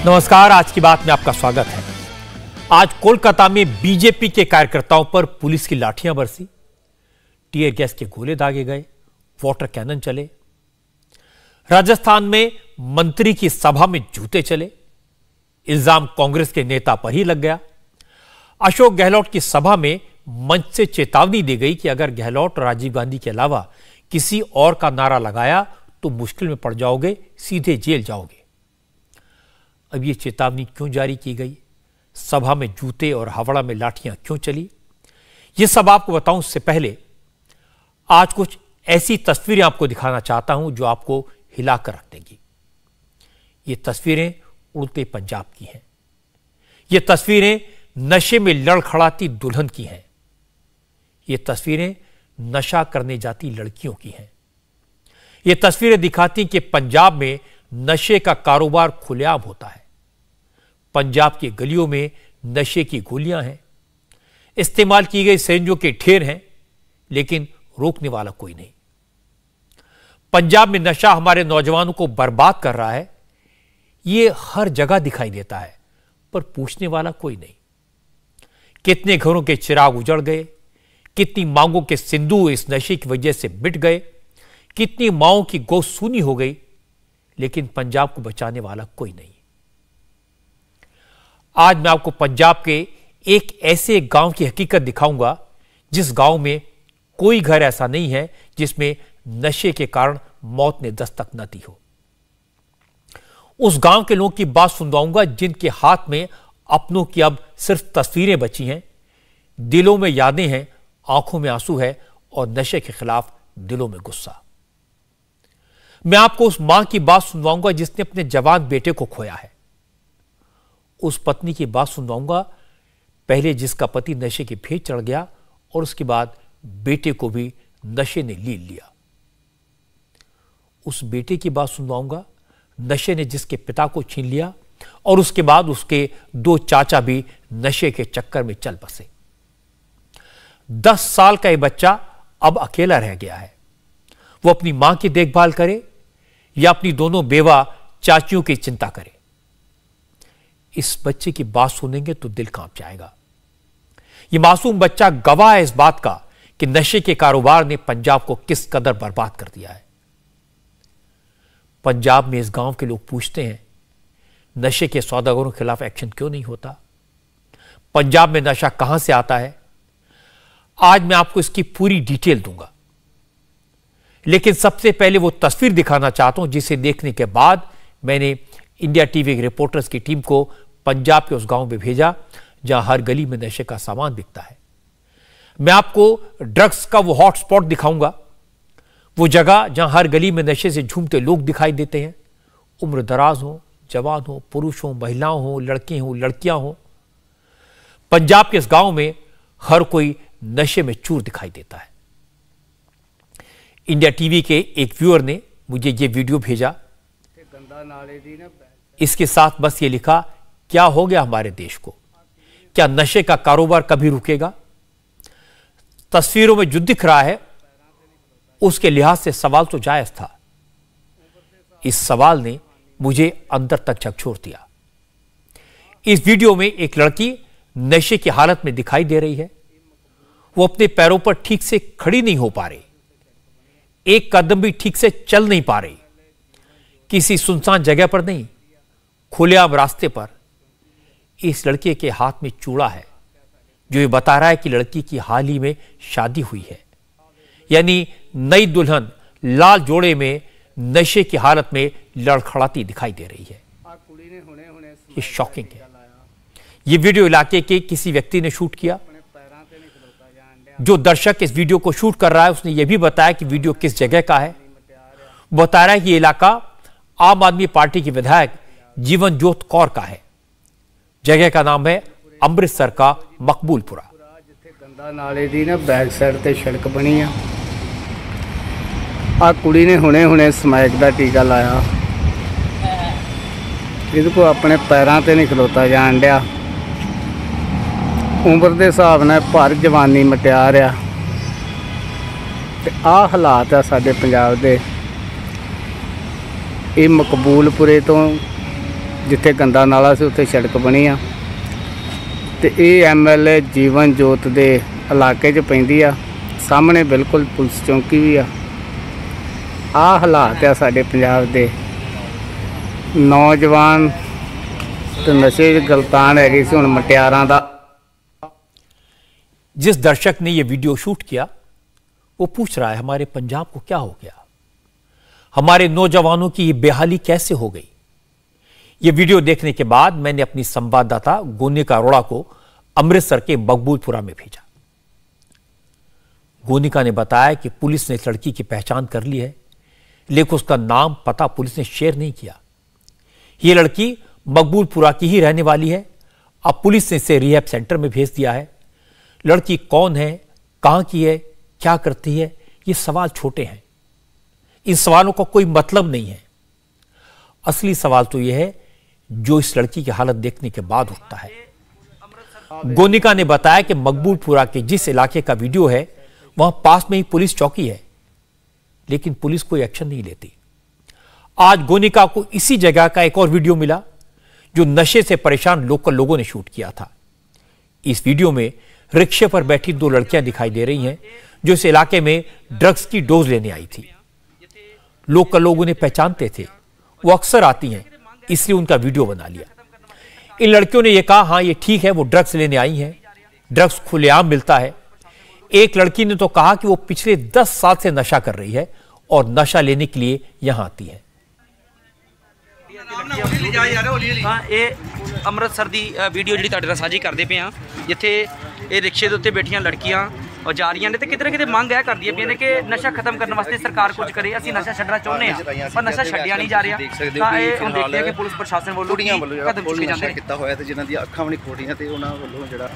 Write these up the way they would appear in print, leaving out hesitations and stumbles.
नमस्कार, आज की बात में आपका स्वागत है। आज कोलकाता में बीजेपी के कार्यकर्ताओं पर पुलिस की लाठियां बरसी, टीयर गैस के गोले दागे गए, वाटर कैनन चले। राजस्थान में मंत्री की सभा में जूते चले, इल्जाम कांग्रेस के नेता पर ही लग गया। अशोक गहलोत की सभा में मंच से चेतावनी दी गई कि अगर गहलोत राजीव गांधी के अलावा किसी और का नारा लगाया तो मुश्किल में पड़ जाओगे, सीधे जेल जाओगे। अब ये चेतावनी क्यों जारी की गई? सभा में जूते और हावड़ा में लाठियां क्यों चली? ये सब आपको बताऊं उससे पहले आज कुछ ऐसी तस्वीरें आपको दिखाना चाहता हूं जो आपको हिलाकर रख देंगी। ये तस्वीरें उड़ते पंजाब की हैं। ये तस्वीरें नशे में लड़खड़ाती दुल्हन की हैं। ये तस्वीरें नशा करने जाती लड़कियों की हैं। ये तस्वीरें दिखाती कि पंजाब में नशे का कारोबार खुलेआम होता है। पंजाब की गलियों में नशे की गोलियां हैं, इस्तेमाल की गई सिरिंजों के ढेर हैं, लेकिन रोकने वाला कोई नहीं। पंजाब में नशा हमारे नौजवानों को बर्बाद कर रहा है, यह हर जगह दिखाई देता है, पर पूछने वाला कोई नहीं। कितने घरों के चिराग उजड़ गए, कितनी मांगों के सिंदूर इस नशे की वजह से मिट गए, कितनी मांओं की गोद सूनी हो गई, लेकिन पंजाब को बचाने वाला कोई नहीं। आज मैं आपको पंजाब के एक ऐसे गांव की हकीकत दिखाऊंगा जिस गांव में कोई घर ऐसा नहीं है जिसमें नशे के कारण मौत ने दस्तक न दी हो। उस गांव के लोगों की बात सुनवाऊंगा जिनके हाथ में अपनों की अब सिर्फ तस्वीरें बची हैं, दिलों में यादें हैं, आंखों में आंसू है और नशे के खिलाफ दिलों में गुस्सा। मैं आपको उस मां की बात सुनवाऊंगा जिसने अपने जवान बेटे को खोया है। उस पत्नी की बात सुनवाऊंगा पहले जिसका पति नशे की भेंट चढ़ गया और उसके बाद बेटे को भी नशे ने लील लिया। उस बेटे की बात सुनवाऊंगा नशे ने जिसके पिता को छीन लिया और उसके बाद उसके 2 चाचा भी नशे के चक्कर में चल बसे। 10 साल का यह बच्चा अब अकेला रह गया है। वो अपनी मां की देखभाल करे या अपनी दोनों बेवा चाचियों की चिंता करे। इस बच्चे की बात सुनेंगे तो दिल कांप जाएगा। यह मासूम बच्चा गवाह है इस बात का कि नशे के कारोबार ने पंजाब को किस कदर बर्बाद कर दिया है। पंजाब में इस गांव के लोग पूछते हैं, नशे के सौदागरों के खिलाफ एक्शन क्यों नहीं होता? पंजाब में नशा कहां से आता है? आज मैं आपको इसकी पूरी डिटेल दूंगा, लेकिन सबसे पहले वो तस्वीर दिखाना चाहता हूं जिसे देखने के बाद मैंने इंडिया टीवी के रिपोर्टर्स की टीम को पंजाब के उस गांव में भेजा जहां हर गली में नशे का सामान बिकता है। मैं आपको ड्रग्स का वो हॉटस्पॉट दिखाऊंगा, वो जगह जहां हर गली में नशे से झूमते लोग दिखाई देते हैं, उम्र दराज हो, जवान हो, पुरुष हो, महिलाओं हो, लड़के हो, लड़कियां हो। पंजाब के इस गांव में हर कोई नशे में चूर दिखाई देता है। इंडिया टीवी के एक व्यूअर ने मुझे ये वीडियो भेजा। इसके साथ बस ये लिखा, क्या हो गया हमारे देश को? क्या नशे का कारोबार कभी रुकेगा? तस्वीरों में जो दिख रहा है उसके लिहाज से सवाल तो जायज था। इस सवाल ने मुझे अंदर तक झकझोर दिया। इस वीडियो में एक लड़की नशे की हालत में दिखाई दे रही है। वो अपने पैरों पर ठीक से खड़ी नहीं हो पा रही, एक कदम भी ठीक से चल नहीं पा रही। किसी सुनसान जगह पर नहीं, खुलेआम रास्ते पर। इस लड़के के हाथ में चूड़ा है जो ये बता रहा है कि लड़की की हाल ही में शादी हुई है, यानी नई दुल्हन लाल जोड़े में नशे की हालत में लड़खड़ाती दिखाई दे रही है। ये शॉकिंग है। ये वीडियो इलाके के किसी व्यक्ति ने शूट किया। जो दर्शक इस वीडियो को शूट कर रहा है उसने यह भी बताया कि वीडियो किस जगह का है। बता रहा है कि यह इलाका आम आदमी पार्टी की विधायक जीवनजोत कौर का है। जगह का नाम है अमृतसर का मकबूलपुरा। गंदा नाले दी ना बैक साइड ते सड़क बनी आ कुड़ी ने हुणे स्मैक दा टीका लाया। इहदे को अपने पैरां ते नहीं खलोता जान दिया। उम्र के हिसाब नाल भर जवानी मटियार आ ते आ हालात आ साडे पंजाब दे। ये मकबूलपुरे तो जिथे गंदा नाला से उत्थे सड़क बनी आ ते ये MLA जीवन जोत दे इलाके 'च पैंदी आ। सामने बिल्कुल पुलिस चौंकी भी आ हालात आ साडे पंजाब दे। नौजवान तो नशे गलतान है हुण मटियारां दा। जिस दर्शक ने यह वीडियो शूट किया वो पूछ रहा है हमारे पंजाब को क्या हो गया, हमारे नौजवानों की ये बेहाली कैसे हो गई। यह वीडियो देखने के बाद मैंने अपनी संवाददाता गोनिका अरोड़ा को अमृतसर के मकबूलपुरा में भेजा। गोनिका ने बताया कि पुलिस ने इस लड़की की पहचान कर ली है, लेकिन उसका नाम पता पुलिस ने शेयर नहीं किया। यह लड़की मकबूलपुरा की ही रहने वाली है। अब पुलिस ने इसे रिहैब सेंटर में भेज दिया है। लड़की कौन है, कहां की है, क्या करती है, ये सवाल छोटे हैं। इन सवालों का कोई मतलब नहीं है। असली सवाल तो यह है जो इस लड़की की हालत देखने के बाद उठता है। गोनिका ने बताया कि मकबूलपुरा के जिस इलाके का वीडियो है वहां पास में ही पुलिस चौकी है, लेकिन पुलिस कोई एक्शन नहीं लेती। आज गोनिका को इसी जगह का एक और वीडियो मिला जो नशे से परेशान लोकल लोगों ने शूट किया था। इस वीडियो में रिक्शे पर बैठी दो लड़कियां दिखाई दे रही हैं जो इस इलाके में ड्रग्स की डोज लेने आई थी। लोकल लोग उन्हें पहचानते थे, वो अक्सर आती हैं, इसलिए उनका वीडियो बना लिया। इन लड़कियों ने यह कहा हां ये ठीक है, वो ड्रग्स लेने आई हैं, ड्रग्स खुलेआम मिलता है। एक लड़की ने तो कहा कि वो पिछले 10 साल से नशा कर रही है और नशा लेने के लिए यहां आती है। अमृतसर की वीडियो जी तुहाडे नाल साझी करते पे हाँ, जिथे ये रिक्शे के उत्ते बैठिया लड़कियां और जा रही ने, तो किते ना किते मंग है करदियां पियां ने कि नशा खत्म करने वास्ते सरकार कुछ करे। असीं नशा छड्डना चाहुंदे हां पर नशा छड्डिया नहीं जा रहा। तां ये हुण देखते हैं कि पुलिस प्रशासन वालों कदम चुके जांदे ने। किता होया ते जिन्हां दी अखां भी नहीं खोलियां ते उन्हां वल्लों जिहड़ा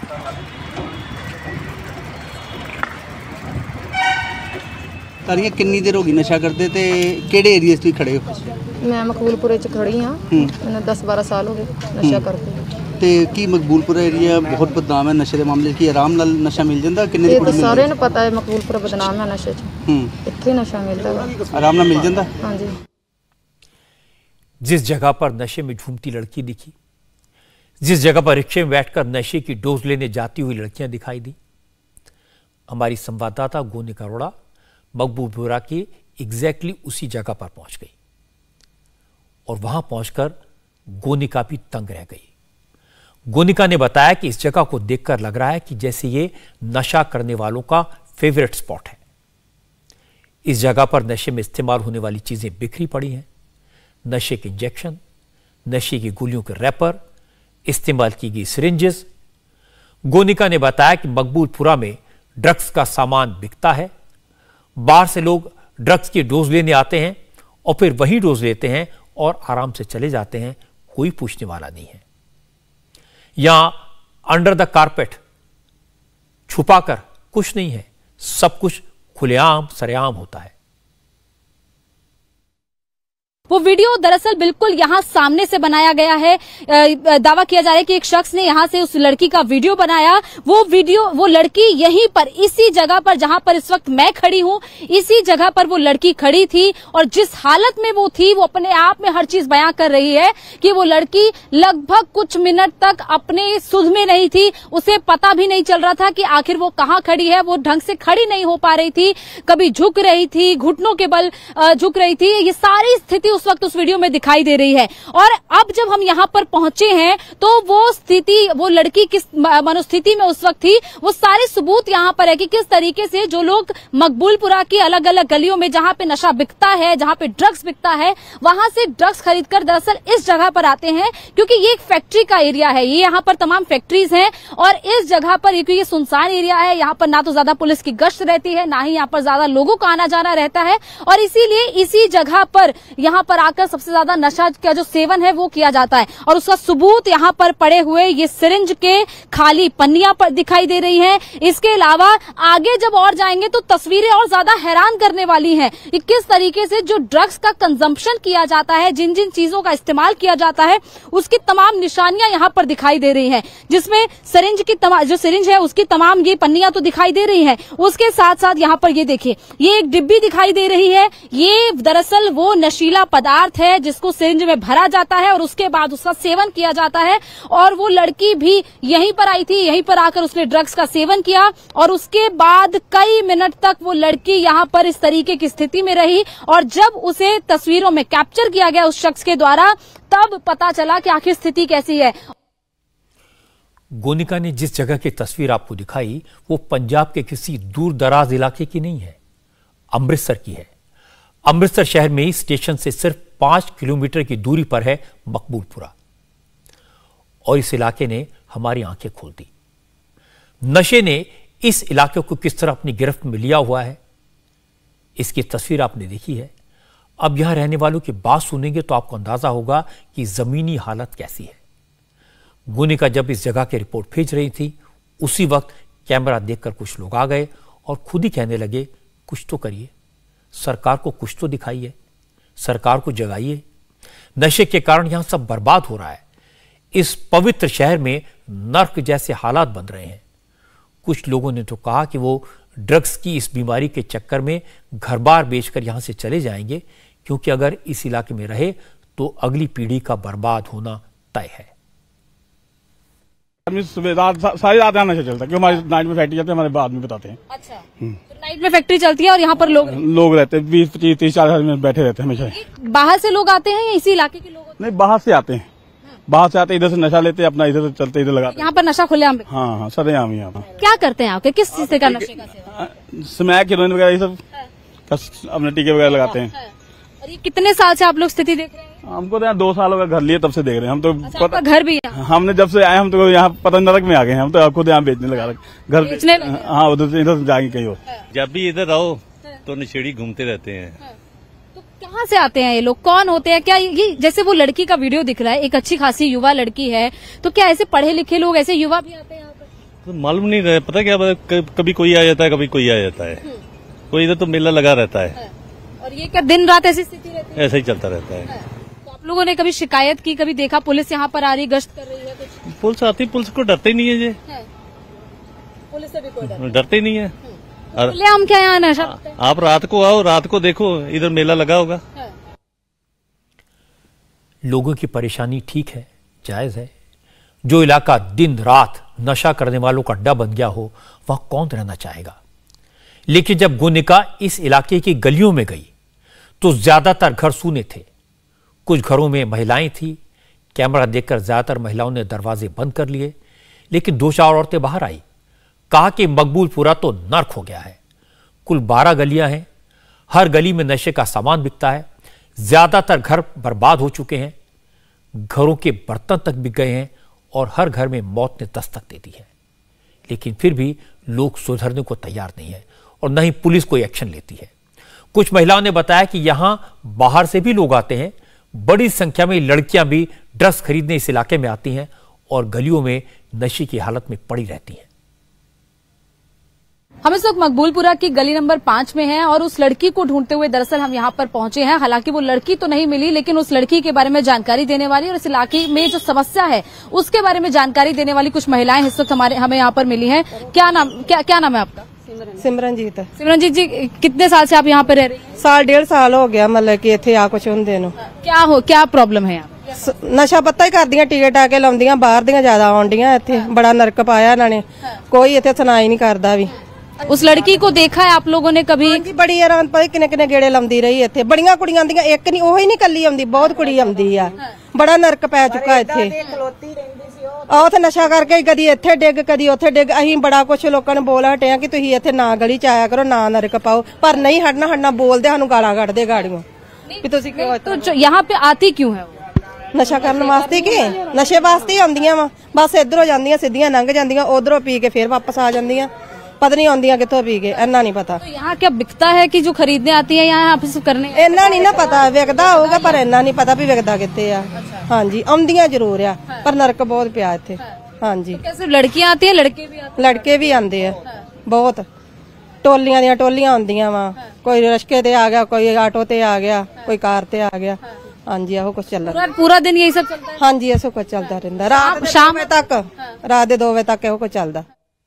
तारियां कितनी देर होगी नशा करते ते केड़े एरिया च खड़े हो? मैं मकबूलपुरे च खड़ी हाँ, मैंने 10-12 साल हो गए नशा करते। ते की मकबूलपुरा एरिया बहुत बदनाम है नशे के मामले की, आराम नाल नशा मिल जांदा? किन्ने ये तो सारे ने पता है मकबूलपुरा बदनाम है नशे च, इत्थे नशा मिलता है, आराम नाल मिल जांदा। हाँ जी। जिस जगह पर नशे में झूमती लड़की दिखी, जिस जगह पर रिक्शे में बैठकर नशे की डोज लेने जाती हुई लड़कियां दिखाई दी, हमारी संवाददाता गोनिका अरोड़ा मकबूलपुरा की एग्जैक्टली उसी जगह पर पहुंच गई और वहां पहुंचकर गोनिका भी तंग रह गई। गोनिका ने बताया कि इस जगह को देखकर लग रहा है कि जैसे ये नशा करने वालों का फेवरेट स्पॉट है। इस जगह पर नशे में इस्तेमाल होने वाली चीजें बिखरी पड़ी हैं, नशे के इंजेक्शन, नशे की गोलियों के रैपर, इस्तेमाल की गई सिरिंजेस। गोनिका ने बताया कि मकबूलपुरा में ड्रग्स का सामान बिकता है। बाहर से लोग ड्रग्स की डोज लेने आते हैं और फिर वही डोज लेते हैं और आराम से चले जाते हैं, कोई पूछने वाला नहीं है। यहां अंडर द कारपेट छुपाकर कुछ नहीं है, सब कुछ खुलेआम सरेआम होता है। वो वीडियो दरअसल बिल्कुल यहाँ सामने से बनाया गया है। दावा किया जा रहा है कि एक शख्स ने यहाँ से उस लड़की का वीडियो बनाया। वो लड़की यहीं पर इसी जगह पर जहां पर इस वक्त मैं खड़ी हूँ, इसी जगह पर वो लड़की खड़ी थी और जिस हालत में वो थी वो अपने आप में हर चीज बयां कर रही है कि वो लड़की लगभग कुछ मिनट तक अपने सुध में नहीं थी। उसे पता भी नहीं चल रहा था कि आखिर वो कहाँ खड़ी है। वो ढंग से खड़ी नहीं हो पा रही थी, कभी झुक रही थी, घुटनों के बल झुक रही थी। ये सारी स्थिति उस वक्त उस वीडियो में दिखाई दे रही है। और अब जब हम यहां पर पहुंचे हैं तो वो स्थिति, वो लड़की किस मनोस्थिति में उस वक्त थी, वो सारे सबूत यहां पर है कि किस तरीके से जो लोग मकबूलपुरा की अलग अलग गलियों में जहां पे नशा बिकता है, जहां पे ड्रग्स बिकता है, वहां से ड्रग्स खरीदकर दरअसल इस जगह पर आते हैं क्योंकि ये एक फैक्ट्री का एरिया है। ये यहाँ पर तमाम फैक्ट्रीज हैं और इस जगह पर क्योंकि ये सुनसान एरिया है, यहाँ पर ना तो ज्यादा पुलिस की गश्त रहती है, ना ही यहाँ पर ज्यादा लोगों का आना जाना रहता है और इसीलिए इसी जगह पर यहाँ पर आकर सबसे ज्यादा नशा का जो सेवन है वो किया जाता है। और उसका सबूत यहाँ पर पड़े हुए ये सिरिंज के खाली पन्नियां पर दिखाई दे रही हैं। इसके अलावा आगे जब और जाएंगे तो तस्वीरें और ज्यादा हैरान करने वाली हैं कि किस तरीके से जो ड्रग्स का कंजम्पशन किया जाता है, जिन जिन चीजों का इस्तेमाल किया जाता है, उसकी तमाम निशानियां यहाँ पर दिखाई दे रही हैं, जिसमें सिरिंज की जो सिरिंज है उसकी तमाम ये पन्नियां तो दिखाई दे रही हैं। उसके साथ साथ यहाँ पर ये देखिए, ये एक डिब्बी दिखाई दे रही है। ये दरअसल वो नशीला पदार्थ है जिसको सिरिंज में भरा जाता है और उसके बाद उसका सेवन किया जाता है। और वो लड़की भी यहीं पर आई थी, यहीं पर आकर उसने ड्रग्स का सेवन किया और उसके बाद कई मिनट तक वो लड़की यहां पर इस तरीके की स्थिति में रही। और जब उसे तस्वीरों में कैप्चर किया गया उस शख्स के द्वारा, तब पता चला कि आखिर स्थिति कैसी है। गोनिका ने जिस जगह की तस्वीर आपको दिखाई वो पंजाब के किसी दूर दराज इलाके की नहीं है, अमृतसर की है। अमृतसर शहर में ही स्टेशन से सिर्फ 5 किलोमीटर की दूरी पर है मकबूलपुरा। और इस इलाके ने हमारी आंखें खोल दी। नशे ने इस इलाके को किस तरह अपनी गिरफ्त में लिया हुआ है, इसकी तस्वीर आपने देखी है। अब यहां रहने वालों की बात सुनेंगे तो आपको अंदाजा होगा कि जमीनी हालत कैसी है। गोनिका जब इस जगह की रिपोर्ट भेज रही थी, उसी वक्त कैमरा देखकर कुछ लोग आ गए और खुद ही कहने लगे, कुछ तो करिए, सरकार को कुछ तो दिखाइए, सरकार को जगाइए। नशे के कारण यहां सब बर्बाद हो रहा है। इस पवित्र शहर में नर्क जैसे हालात बन रहे हैं। कुछ लोगों ने तो कहा कि वो ड्रग्स की इस बीमारी के चक्कर में घर बार बेचकर यहां से चले जाएंगे, क्योंकि अगर इस इलाके में रहे तो अगली पीढ़ी का बर्बाद होना तय है। सारी रात यहाँ नशा चलता है, क्यों हमारी नाइट में फैक्ट्री चलती है, हमारे बाद में बताते हैं। अच्छा, तो नाइट में फैक्ट्री चलती है और यहाँ पर लोग रहते हैं 20, 25, 30, 40 में बैठे रहते हैं हमेशा। बाहर से लोग आते हैं या इसी इलाके के लोग? नहीं, बाहर से आते हैं, बाहर से आते इधर से नशा लेते हैं, अपना इधर से चलते इधर लगाते। यहाँ पर नशा खुलेआम? हाँ, सरेआम यहाँ पर। क्या करते हैं आपके, किस चीज का नशे का सेवन? स्मैक, हेरोइन वगैरह ये सब अपने टीके वगैरह लगाते हैं। और ये कितने साल से आप लोग स्थिति देख रहे हैं? हमको तो यहाँ 2 सालों का घर लिए तब से देख रहे हैं हम तो। अच्छा, आपका घर भी है? हमने जब से आए हम तो यहाँ पता नरक में आ गए हैं, हम तो खुद यहाँ बेचने लगा घर बेचने। हाँ, उधर से इधर जाएंगे कहीं और। जब भी इधर आओ तो नशेड़ी घूमते रहते हैं। तो कहाँ से आते हैं ये लोग, कौन होते हैं? क्या ये जैसे वो लड़की का वीडियो दिख रहा है, एक अच्छी खासी युवा लड़की है, तो क्या ऐसे पढ़े लिखे लोग, ऐसे युवा भी आते हैं यहाँ पर? तो मालूम नहीं रहे, पता क्या, कभी कोई आ जाता है, कभी कोई आ जाता है। कोई इधर तो मेला लगा रहता है। और ये क्या दिन रात ऐसी स्थिति रहती है? ऐसा ही चलता रहता है। तो आप लोगों ने कभी शिकायत की, कभी देखा पुलिस यहाँ पर आ रही, गश्त कर रही है कुछ? पुलिस आती, पुलिस को डरते नहीं है ये, पुलिस से भी कोई डरते नहीं है। हम क्या यहाँ नशा? आप रात को आओ, रात को देखो इधर मेला लगा होगा। लोगों की परेशानी ठीक है, जायज है। जो इलाका दिन रात नशा करने वालों का अड्डा बन गया हो, वहां कौन रहना चाहेगा। लेकिन जब गोनिका इस इलाके की गलियों में गई तो ज्यादातर घर सूने थे। कुछ घरों में महिलाएं थी। कैमरा देखकर ज्यादातर महिलाओं ने दरवाजे बंद कर लिए, लेकिन 2-4 औरतें बाहर आई। कहा कि मकबूलपुरा तो नर्क हो गया है। कुल 12 गलियां हैं, हर गली में नशे का सामान बिकता है। ज्यादातर घर बर्बाद हो चुके हैं, घरों के बर्तन तक बिक गए हैं और हर घर में मौत ने दस्तक दे दी है। लेकिन फिर भी लोग सुधरने को तैयार नहीं है और न ही पुलिस कोई एक्शन लेती है। कुछ महिलाओं ने बताया कि यहां बाहर से भी लोग आते हैं। बड़ी संख्या में लड़कियां भी ड्रग्स खरीदने इस इलाके में आती हैं और गलियों में नशे की हालत में पड़ी रहती हैं। हम इस वक्त मकबूलपुरा की गली नंबर 5 में हैं और उस लड़की को ढूंढते हुए दरअसल हम यहाँ पर पहुंचे हैं। हालांकि वो लड़की तो नहीं मिली, लेकिन उस लड़की के बारे में जानकारी देने वाली और इस इलाके में जो समस्या है उसके बारे में जानकारी देने वाली कुछ महिलाएं इस वक्त हमें यहाँ पर मिली हैं। क्या नाम है आपका? सिमरनजीत। सिमरनजीत जी, कितने साल से आप यहाँ पे रह रही हैं? 1.5 साल हो गया, मतलब कि इत्थे आ कुछ ਹੁੰਦੇ ਨੂੰ। क्या प्रॉब्लम है यहाँ? नशा पत्ता ही करदियां, टिके टाके लाਉਂਦੀਆਂ, ਬਾਹਰ ਦੀਆਂ ਜ਼ਿਆਦਾ ਆਉਂਦੀਆਂ ਇੱਥੇ। बड़ा नरक पाया ਇਹਨਾਂ ਨੇ, कोई ਇੱਥੇ ਸੁਣਾਈ नहीं करदा भी। उस लड़की को देखा है आप लोगों ने कभी? जी, बड़ी हैरान पई किने किने गेड़े लाਉਂਦੀ ਰਹੀ ਇੱਥੇ। बड़ियां कुड़ियां आंदियां, एक नहीं, ਉਹੀ नहीं ਕੱਲੀ ਆਉਂਦੀ, बहुत कुड़ी ਆਉਂਦੀ ਆ। बड़ा नरक पै चुका ਇੱਥੇ। ਆਹ ਤੇ ਨਸ਼ਾ ਕਰਕੇ ਕਦੀ ਇੱਥੇ ਡਿੱਗ, ਕਦੀ ਉੱਥੇ ਡਿੱਗ। ਅਸੀਂ ਬੜਾ ਕੁਛ ਲੋਕਾਂ ਨੇ ਬੋਲ ਹਟਿਆ ਕਿ ਤੁਸੀਂ ਇੱਥੇ ਨਾ ਗਲੀ ਚ ਆਇਆ ਕਰੋ, ਨਾ ਨਰਕ ਪਾਓ, ਪਰ ਨਹੀਂ ਹਟਣਾ ਬੋਲਦੇ, ਸਾਨੂੰ ਗਾਲਾਂ ਕੱਢਦੇ ਗਾੜੀਆਂ ਵੀ ਤੁਸੀਂ ਕਿਉਂ। तो यहाँ पे आती क्यों है? ਨਸ਼ਾ ਕਰਨ ਵਾਸਤੇ ਕਿ ਨਸ਼ੇ ਵਾਸਤੇ ਹੀ ਆਉਂਦੀਆਂ ਵਾ। ਬਸ ਇਧਰੋਂ ਜਾਂਦੀਆਂ, ਸਿੱਧੀਆਂ ਲੰਘ ਜਾਂਦੀਆਂ, ਉਧਰੋਂ ਪੀ ਕੇ ਫੇਰ ਵਾਪਸ ਆ ਜਾਂਦੀਆਂ। पता नहीं आਉਂਦੀਆਂ ਕਿੱਥੋਂ ਪੀ ਕੇ, ਇੰਨਾ ਨਹੀਂ ਪਤਾ। तो यहाँ क्या बिकता है कि जो खरीदने आती है यहाँ आप करने? ਇੰਨਾ ਨਹੀਂ ਨਾ ਪਤਾ, ਵਿਕਦਾ ਹੋਊਗਾ ਪਰ ਇੰਨਾ ਨਹੀਂ ਪਤਾ ਵੀ ਵਿਕਦਾ ਕਿੱਥੇ ਆ। ਹਾਂਜੀ, ਆਉਂਦੀਆਂ ਜ਼ਰੂਰ ਆ, ਪਰ ਨਰਕ ਬਹੁਤ ਪਿਆ ਇੱਥੇ। ਹਾਂਜੀ, कैसे लड़कियां आती है, लड़के भी आते हैं? ਲੜਕੇ ਵੀ ਆਉਂਦੇ ਆ ਬਹੁਤ। ਟੋਲੀਆਂ ਦੀਆਂ ਟੋਲੀਆਂ ਆਉਂਦੀਆਂ ਵਾ, ਕੋਈ ਰਸ਼ਕੇ ਤੇ ਆ ਗਿਆ, ਕੋਈ ਆਟੋ ਤੇ ਆ ਗਿਆ, ਕੋਈ ਕਾਰ ਤੇ ਆ ਗਿਆ। ਹਾਂਜੀ, ਇਹੋ ਕੁਝ ਚੱਲਦਾ पूरा दिन यही सब चलता है? ਹਾਂਜੀ, ਇਹੋ ਕੁਝ ਚੱਲਦਾ ਰਹਿੰਦਾ। ਰਾਤ ਸ਼ਾਮ ਤੱਕ, ਰਾਤ ਦੇ 2 ਵਜੇ ਤੱਕ ਇਹੋ ਕੁਝ ਚੱਲਦਾ।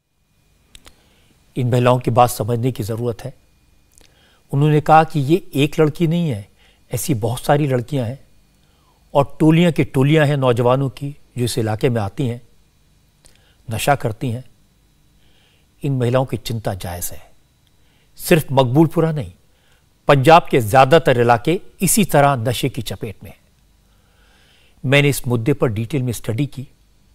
इन महिलाओं की बात समझने की जरूरत है। उन्होंने कहा कि ये एक लड़की नहीं है, ऐसी बहुत सारी लड़कियां हैं और टोलियां की टोलियां हैं नौजवानों की जो इस इलाके में आती हैं, नशा करती हैं। इन महिलाओं की चिंता जायज है। सिर्फ मकबूलपुरा नहीं, पंजाब के ज्यादातर इलाके इसी तरह नशे की चपेट में हैं। मैंने इस मुद्दे पर डिटेल में स्टडी की।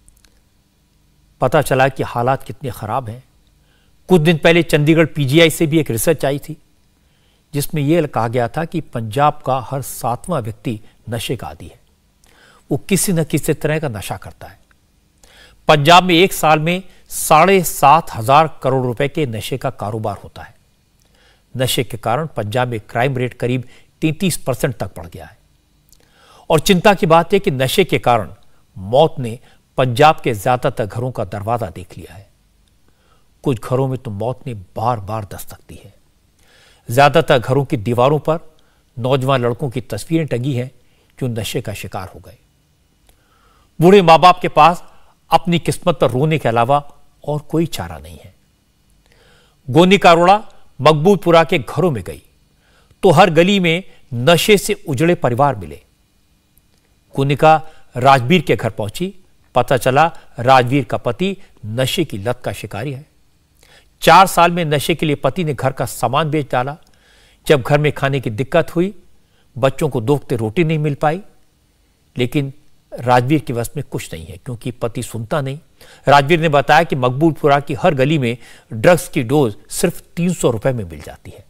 पता चला कि हालात कितने खराब हैं। कुछ दिन पहले चंडीगढ़ पीजीआई से भी एक रिसर्च आई थी जिसमें यह कहा गया था कि पंजाब का हर 7वां व्यक्ति नशे का आदी है। वो किसी न किसी तरह का नशा करता है। पंजाब में एक साल में 7,500 करोड़ रुपए के नशे का कारोबार होता है। नशे के कारण पंजाब में क्राइम रेट करीब 33% तक बढ़ गया है। और चिंता की बात है कि नशे के कारण मौत ने पंजाब के ज्यादातर घरों का दरवाजा देख लिया है। कुछ घरों में तो मौत ने बार बार दस्तक दी है। ज्यादातर घरों की दीवारों पर नौजवान लड़कों की तस्वीरें टंगी हैं जो नशे का शिकार हो गए। बूढ़े मां बाप के पास अपनी किस्मत पर रोने के अलावा और कोई चारा नहीं है। गोनी कारोड़ा मकबूलपुरा के घरों में गई तो हर गली में नशे से उजड़े परिवार मिले। गोनिका राजवीर के घर पहुंची। पता चला राजवीर का पति नशे की लत का शिकारी है। 4 साल में नशे के लिए पति ने घर का सामान बेच डाला। जब घर में खाने की दिक्कत हुई, बच्चों को 2 वक्त रोटी नहीं मिल पाई, लेकिन राजवीर के वश में कुछ नहीं है क्योंकि पति सुनता नहीं। राजवीर ने बताया कि मकबूलपुरा की हर गली में ड्रग्स की डोज सिर्फ 300 रुपए में मिल जाती है।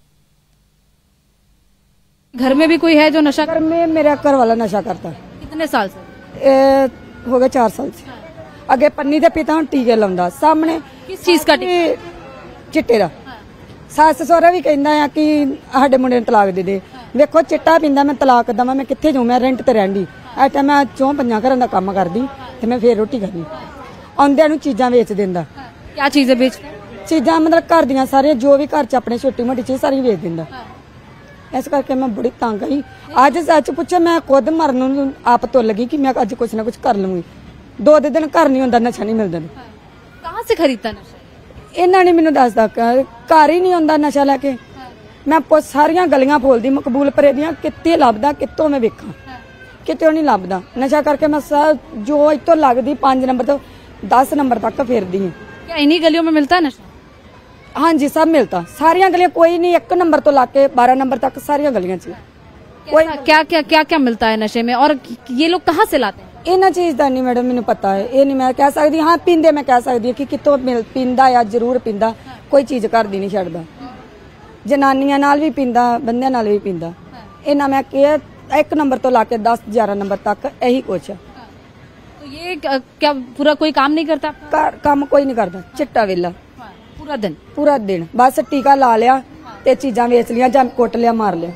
घर में भी कोई है जो नशा? घर में मेरा घर वाला नशा करता है। कितने साल से? हो गए 4 साल से। अगे पन्नी दे पिता हूं टीके लाउंदा सामने। किस चीज का टीका? चिट्टे दा। सस सहुरा भी कहंदा है कि साडे मुंडे नूं तलाक दे दे। देखो चिट्टा पींदा, मैं तलाक दवां, मैं कित्थे जाऊं? मैं रेंट ते रहंदी। इस टाइम मैं 4-5 घरां दा काम करदी ते मैं फिर रोटी खानी। आउंदियां नूं चीजां वेच दिंदा। क्या चीजें बेच? चीजां मतलब घर दियां सारियां जो भी घर च अपने छोटी मोटी चीज सारी वेच दिंदा। इस करके मैं बड़ी तंग आई। अज सच पूछो मैं खुद मरन नूं आप तुल गई कि मैं अज कुछ ना कुछ कर लूंगी। 2 दिन घर नहीं होंदा, नशा नहीं मिलदा। कहां से खरीदता नशा? इन्हां ने मैनूं दसदा, घर ही नहीं आउंदा नशा लेके। मैं सारियां गलियां फोलदी मकबूलपुरे दियां, कित्ते लभदा, कित्तों मैं वेखां, कित्ते नहीं लभदा। नशा करके मैं जो इत्तों लगदी 5 नंबर तो 10 नंबर तक फिरदी हूं। क्या इन्हीं गलियों में मिलता है नशा? हाँ जी, सब मिलता। सारियां गलियां, कोई नहीं 1 नंबर तो लाके 12 नंबर तक सारियां गलियां च। कोई क्या मिलता है नशे में और ये लोग कहाँ से लाते हैं? इन्हां चीज दा नहीं मैडम मैनूं पता है। ये नहीं मैं कह सकदी। हाँ पींदे मैं कह सकदी कि कितों पींदा या जरूर पींदा। कोई चीज घर दी नहीं छड्डदा। जनानियां नाल भी पींदा, बंदियां नाल भी पींदा। इन्हां मैं कहा 1 नंबर तो लाके 10-11 नंबर तक यही कुछ। तो ये क्या पूरा कोई काम नहीं करता? काम कोई नहीं करता। चिट्टा वेला पूरा दिन बस टीका ला लिया ते चीजां वेच लिया जां कुट लिया, मार लिया।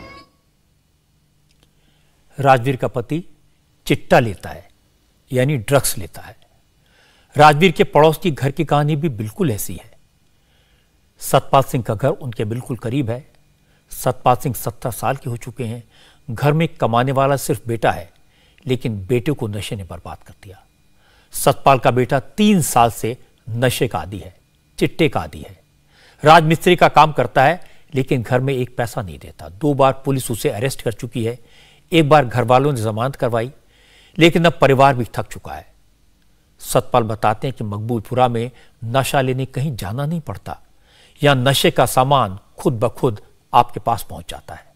राजवीर का पति चिट्टा लेता है यानी ड्रग्स लेता है। राजवीर के पड़ोस की घर की कहानी भी बिल्कुल ऐसी है। सतपाल सिंह का घर उनके बिल्कुल करीब है। सतपाल सिंह 70 साल के हो चुके हैं। घर में कमाने वाला सिर्फ बेटा है, लेकिन बेटे को नशे ने बर्बाद कर दिया। सतपाल का बेटा 3 साल से नशे का आदी है, चिट्टे का आदी है। राजमिस्त्री का काम करता है, लेकिन घर में एक पैसा नहीं देता। 2 बार पुलिस उसे अरेस्ट कर चुकी है। एक बार घर वालों ने जमानत करवाई, लेकिन अब परिवार भी थक चुका है। सतपाल बताते हैं कि मकबूलपुरा में नशा लेने कहीं जाना नहीं पड़ता। या नशे का सामान खुद ब खुद आपके पास पहुंच जाता है।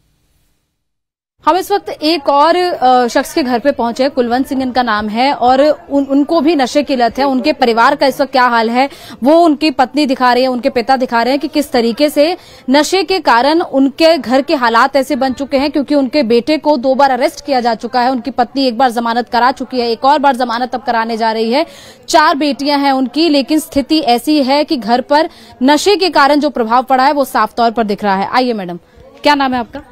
हम इस वक्त एक और शख्स के घर पे पहुंचे। कुलवंत सिंह इनका नाम है और उनको भी नशे की लत है। उनके परिवार का इस वक्त क्या हाल है वो उनकी पत्नी दिखा रही है, उनके पिता दिखा रहे हैं कि किस तरीके से नशे के कारण उनके घर के हालात ऐसे बन चुके हैं, क्योंकि उनके बेटे को 2 बार अरेस्ट किया जा चुका है। उनकी पत्नी 1 बार जमानत करा चुकी है, एक और बार जमानत अब कराने जा रही है। 4 बेटियां हैं उनकी, लेकिन स्थिति ऐसी है कि घर पर नशे के कारण जो प्रभाव पड़ा है वो साफ तौर पर दिख रहा है। आइए मैडम, क्या नाम है आपका?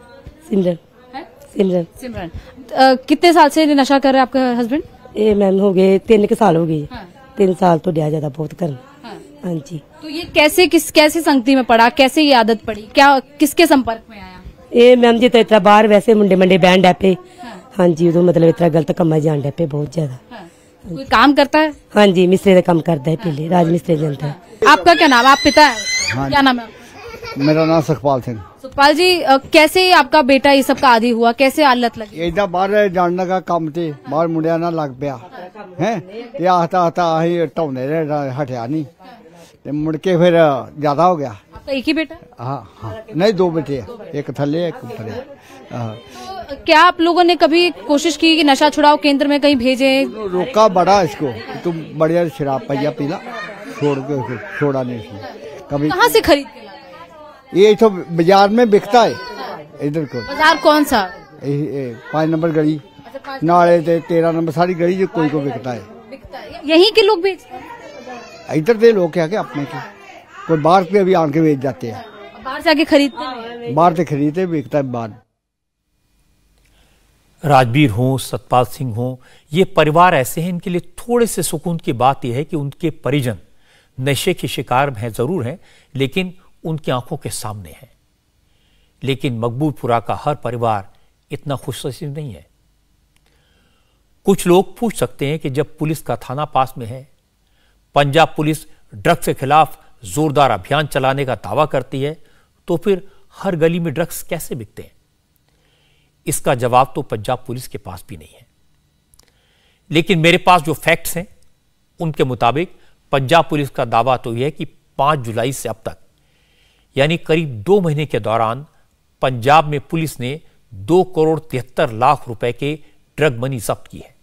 सिमरन। कितने साल से नशा कर रहे हैं आपका हस्बैंड? ये मैम हो गए 3 साल हो गए। 3 साल तो दिया ज्यादा बहुत कर। हाँ जी। तो ये कैसे संगति में पड़ा, कैसे ये आदत पड़ी, क्या किसके संपर्क में आया? ये मैम जी तो इतना बाहर वैसे मुंडे बहन डैपे। हाँ जी, उदो मतलब इतना गलत कमा जान डैपे बहुत ज्यादा। कोई काम करता है? हाँ जी, मिस्त्री का काम करता है, पहले राज मिस्त्री जनता है। आपका क्या नाम? आप पिता है? क्या नाम है? मेरा नाम सुखपाल सिंह। सुखपाल जी, कैसे आपका बेटा ये सब का आदी हुआ, कैसे आदत लगी? इदा बाहर जान लगा काम ते बाहर मुंडिया ना लग पिया है ते आता आता अही ढोने रहे, हटिया नहीं ते मुड़ के फिर ज्यादा हो गया। आपका एक ही बेटा? हाँ नहीं, 2 बेटे हैं, एक थल्ले एक ऊपर है। तो क्या आप लोगों ने कभी कोशिश की कि नशा छुड़ाओ केंद्र में कहीं भेजे? रोका बड़ा इसको, तुम बढ़िया शराब पहिया पीला, छोड़ा नहीं इसने कभी। कहाँ से खरीद के लाए? ये तो बाजार में बिकता है इधर को। बाजार कौन सा? 5 नंबर गली नाले 13 नंबर सारी गली जो कोई को बिकता है। यहीं के लोग बेचते हैं? इधर के लोग क्या अपने के, कोई बाहर के भी आके बेच जाते हैं। बाहर से आके खरीदते हैं? बाहर से खरीदते बिकता है बाहर। राजवीर हों, सतपाल सिंह हों, ये परिवार ऐसे हैं, इनके लिए थोड़े से सुकून की बात यह है कि उनके परिजन नशे के शिकार हैं जरूर हैं, लेकिन उनकी आंखों के सामने हैं। लेकिन मकबूलपुरा का हर परिवार इतना खुशनसीब नहीं है। कुछ लोग पूछ सकते हैं कि जब पुलिस का थाना पास में है, पंजाब पुलिस ड्रग्स के खिलाफ जोरदार अभियान चलाने का दावा करती है, तो फिर हर गली में ड्रग्स कैसे बिकते हैं? इसका जवाब तो पंजाब पुलिस के पास भी नहीं है। लेकिन मेरे पास जो फैक्ट्स हैं उनके मुताबिक पंजाब पुलिस का दावा तो यह है कि 5 जुलाई से अब तक, यानी करीब 2 महीने के दौरान पंजाब में पुलिस ने 2 करोड़ 73 लाख रुपए के ड्रग मनी जब्त की है।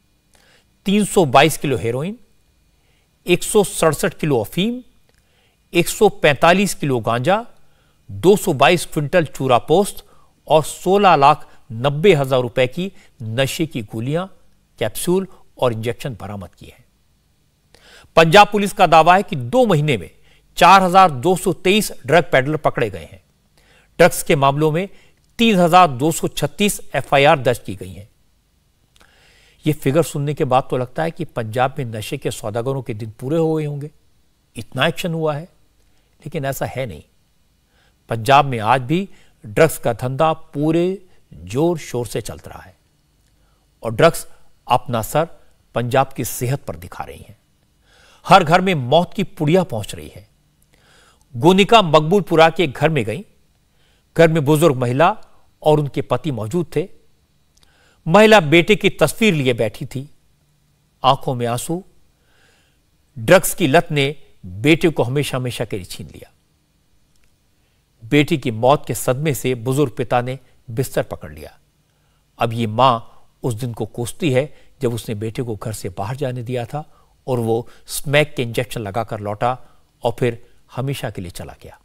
322 किलो हेरोइन, 167 किलो अफीम, 145 किलो गांजा, 222 क्विंटल चूरा पोस्त और 16,90,000 रुपए की नशे की गोलियां, कैप्सूल और इंजेक्शन बरामद किए हैं। पंजाब पुलिस का दावा है कि 2 महीने में 4,223 ड्रग पेडलर पकड़े गए हैं। ड्रग्स के मामलों में 3,236 एफआईआर दर्ज की गई हैं। यह फिगर सुनने के बाद तो लगता है कि पंजाब में नशे के सौदागरों के दिन पूरे हो गए होंगे, इतना एक्शन हुआ है, लेकिन ऐसा है नहीं। पंजाब में आज भी ड्रग्स का धंधा पूरे जोर शोर से चल रहा है और ड्रग्स अपना असर पंजाब की सेहत पर दिखा रही हैं। हर घर में मौत की पुड़िया पहुंच रही है। गोनिका मकबूलपुरा के घर में गई। घर में बुजुर्ग महिला और उनके पति मौजूद थे। महिला बेटे की तस्वीर लिए बैठी थी, आंखों में आंसू। ड्रग्स की लत ने बेटे को हमेशा हमेशा के लिए छीन लिया। बेटी की मौत के सदमे से बुजुर्ग पिता ने बिस्तर पकड़ लिया। अब ये मां उस दिन को कोसती है जब उसने बेटे को घर से बाहर जाने दिया था और वो स्मैक के इंजेक्शन लगाकर लौटा और फिर हमेशा के लिए चला गया।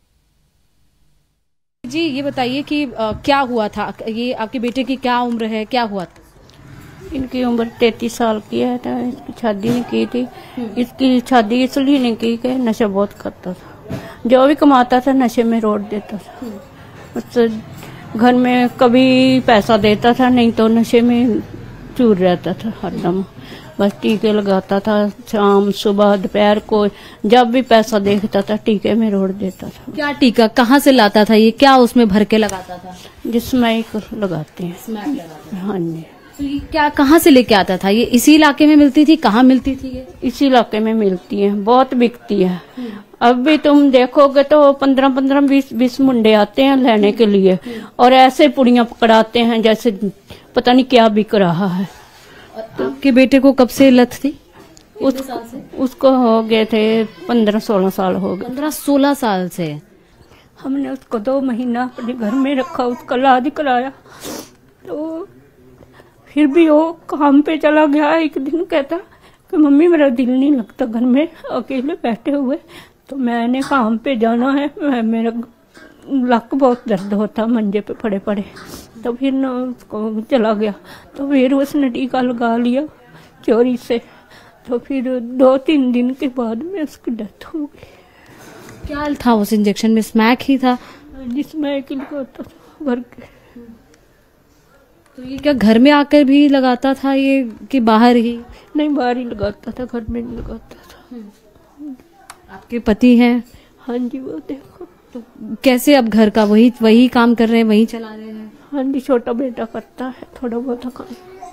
जी ये बताइए कि क्या हुआ था? ये आपके बेटे की क्या उम्र है, क्या हुआ था? इनकी उम्र 33 साल की है। तो इसकी शादी नहीं की थी। इसकी शादी इसलिए नहीं की कि नशा बहुत करता था। जो भी कमाता था नशे में रोड़ देता था। उससे घर में कभी पैसा देता था, नहीं तो नशे में चूर रहता था हरदम। बस टीके लगाता था, शाम सुबह दोपहर को जब भी पैसा देखता था टीके में रोड़ देता था। क्या टीका कहाँ से लाता था? ये क्या उसमें भर के लगाता था? जिसमें लगाते हैं। हाँ जी। तो ये क्या कहाँ से लेके आता था? ये इसी इलाके में मिलती थी? कहाँ मिलती थी ये? इसी इलाके में मिलती है, बहुत बिकती है। अब भी तुम देखोगे तो 15-15, 20 आते हैं लेने के लिए और ऐसे पुड़ियां पकड़ाते हैं जैसे पता नहीं क्या बिक रहा है। तो आपके बेटे को कब से लत थी? उसको हो गए थे 15-16 साल हो गए। 15-16 साल से? हमने उसको 2 महीना अपने घर में रखा, उसका इलाज कराया। तो फिर भी वो काम पे चला गया। एक दिन कहता कि मम्मी मेरा दिल नहीं लगता घर में अकेले बैठे हुए, तो मैंने काम पे जाना है। मेरा लक बहुत दर्द होता मंजे पे पड़े पड़े। तो फिर न उसको चला गया। तो फिर उसने टीका लगा लिया चोरी से। तो फिर 2-3 दिन के बाद में उसकी डेथ हो गई। क्या था उस इंजेक्शन में? स्मैक ही था? स्मैक ही लगाता था भर के। तो ये क्या घर में आकर भी लगाता था ये कि बाहर ही? नहीं, बाहर ही लगाता था, घर में नहीं लगाता था। आपके पति हैं? हाँ जी, वो देखो। तो कैसे अब घर का वही काम कर रहे हैं, वही चला रहे हैं? हाँ जी, छोटा बेटा करता है थोड़ा बहुत काम।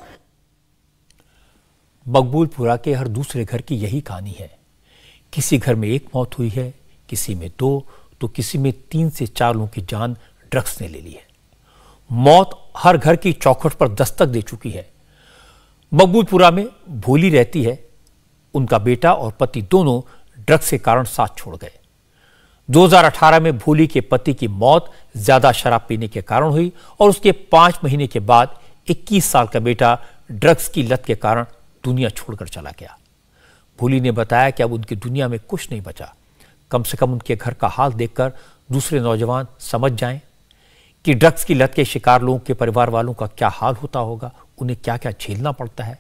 मकबूलपुरा के हर दूसरे घर की यही कहानी है। किसी घर में 1 मौत हुई है, किसी में 2, तो किसी में 3 से 4 लोगों की जान ड्रग्स ने ले ली है। मौत हर घर की चौखट पर दस्तक दे चुकी है। मकबूलपुरा में भोली रहती है। उनका बेटा और पति दोनों ड्रग्स के कारण साथ छोड़ गए। 2018 में भोली के पति की मौत ज्यादा शराब पीने के कारण हुई और उसके 5 महीने के बाद 21 साल का बेटा ड्रग्स की लत के कारण दुनिया छोड़कर चला गया। भोली ने बताया कि अब उनकी दुनिया में कुछ नहीं बचा। कम से कम उनके घर का हाल देखकर दूसरे नौजवान समझ जाएं कि ड्रग्स की लत के शिकार लोगों के परिवार वालों का क्या हाल होता होगा, उन्हें क्या क्या झेलना पड़ता है।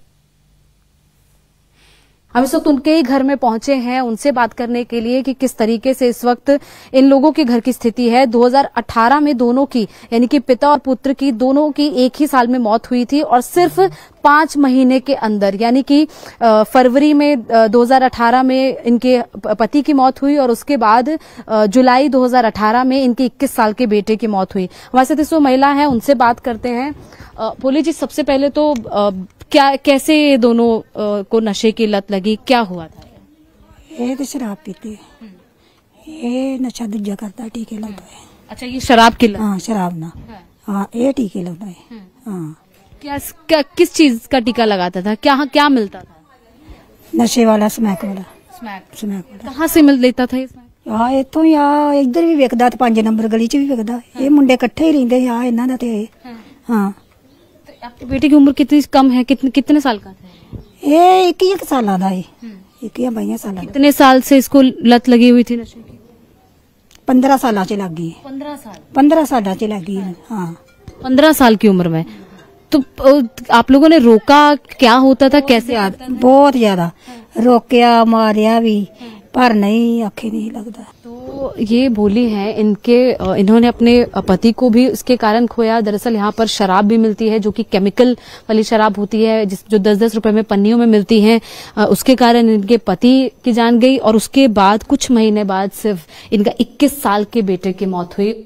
हम इस वक्त उनके ही घर में पहुंचे हैं उनसे बात करने के लिए कि किस तरीके से इस वक्त इन लोगों के घर की स्थिति है। 2018 में दोनों की, यानी कि पिता और पुत्र की, दोनों की एक ही साल में मौत हुई थी और सिर्फ 5 महीने के अंदर, यानी कि फरवरी में 2018 में इनके पति की मौत हुई और उसके बाद जुलाई 2018 में इनके 21 साल के बेटे की मौत हुई। हमारे साथ इस महिला है, उनसे बात करते हैं। भोली जी, सबसे पहले तो कैसे ये दोनों को नशे की लत लगी, क्या हुआ था? ये तो शराब पीते है, ये नशा दूजा करता है, टीके लगता है। अच्छा, ये शराब की लत? हाँ, शराब ना, हाँ, ये टीके लगता है। हाँ, किस चीज का टीका लगाता था? क्या मिलता था? नशे वाला, स्मैक वाला। स्मैक कहाँ से मिल लेता था? हाँ, इतों या इधर भी विकदा, 5 नंबर गली च भी विकदा। ये मुंडे इकट्ठे ही रहंदे, यहाँ इन्हां दा ते। हाँ। आपके बेटे की उम्र कितनी कम है? कितने साल का था? ये 21 साल का है, 21-22 साल। कितने साल से इसको लत लगी हुई थी नशे की? 15 साल च लग गई। 15 साल च लग गई। हाँ, 15 साल की उम्र में। तो आप लोगों ने रोका? क्या होता था, कैसे? बहुत ज्यादा रोकया, मारिया भी, पर नहीं, आखे नहीं लगता। तो ये भोली हैं, इन्होंने अपने पति को भी इसके कारण खोया। दरअसल यहाँ पर शराब भी मिलती है जो कि केमिकल वाली शराब होती है, जो 10-10 रुपए में पन्नियों में मिलती है। उसके कारण इनके पति की जान गई और उसके बाद कुछ महीने बाद सिर्फ इनका 21 साल के बेटे की मौत हुई।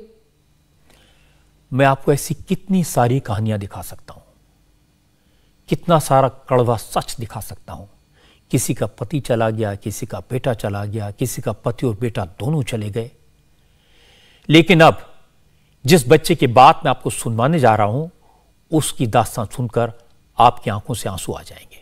मैं आपको ऐसी कितनी सारी कहानियां दिखा सकता हूं, कितना सारा कड़वा सच दिखा सकता हूं। किसी का पति चला गया, किसी का बेटा चला गया, किसी का पति और बेटा दोनों चले गए। लेकिन अब जिस बच्चे की बात मैं आपको सुनवाने जा रहा हूं, उसकी दास्तान सुनकर आपकी आंखों से आंसू आ जाएंगे।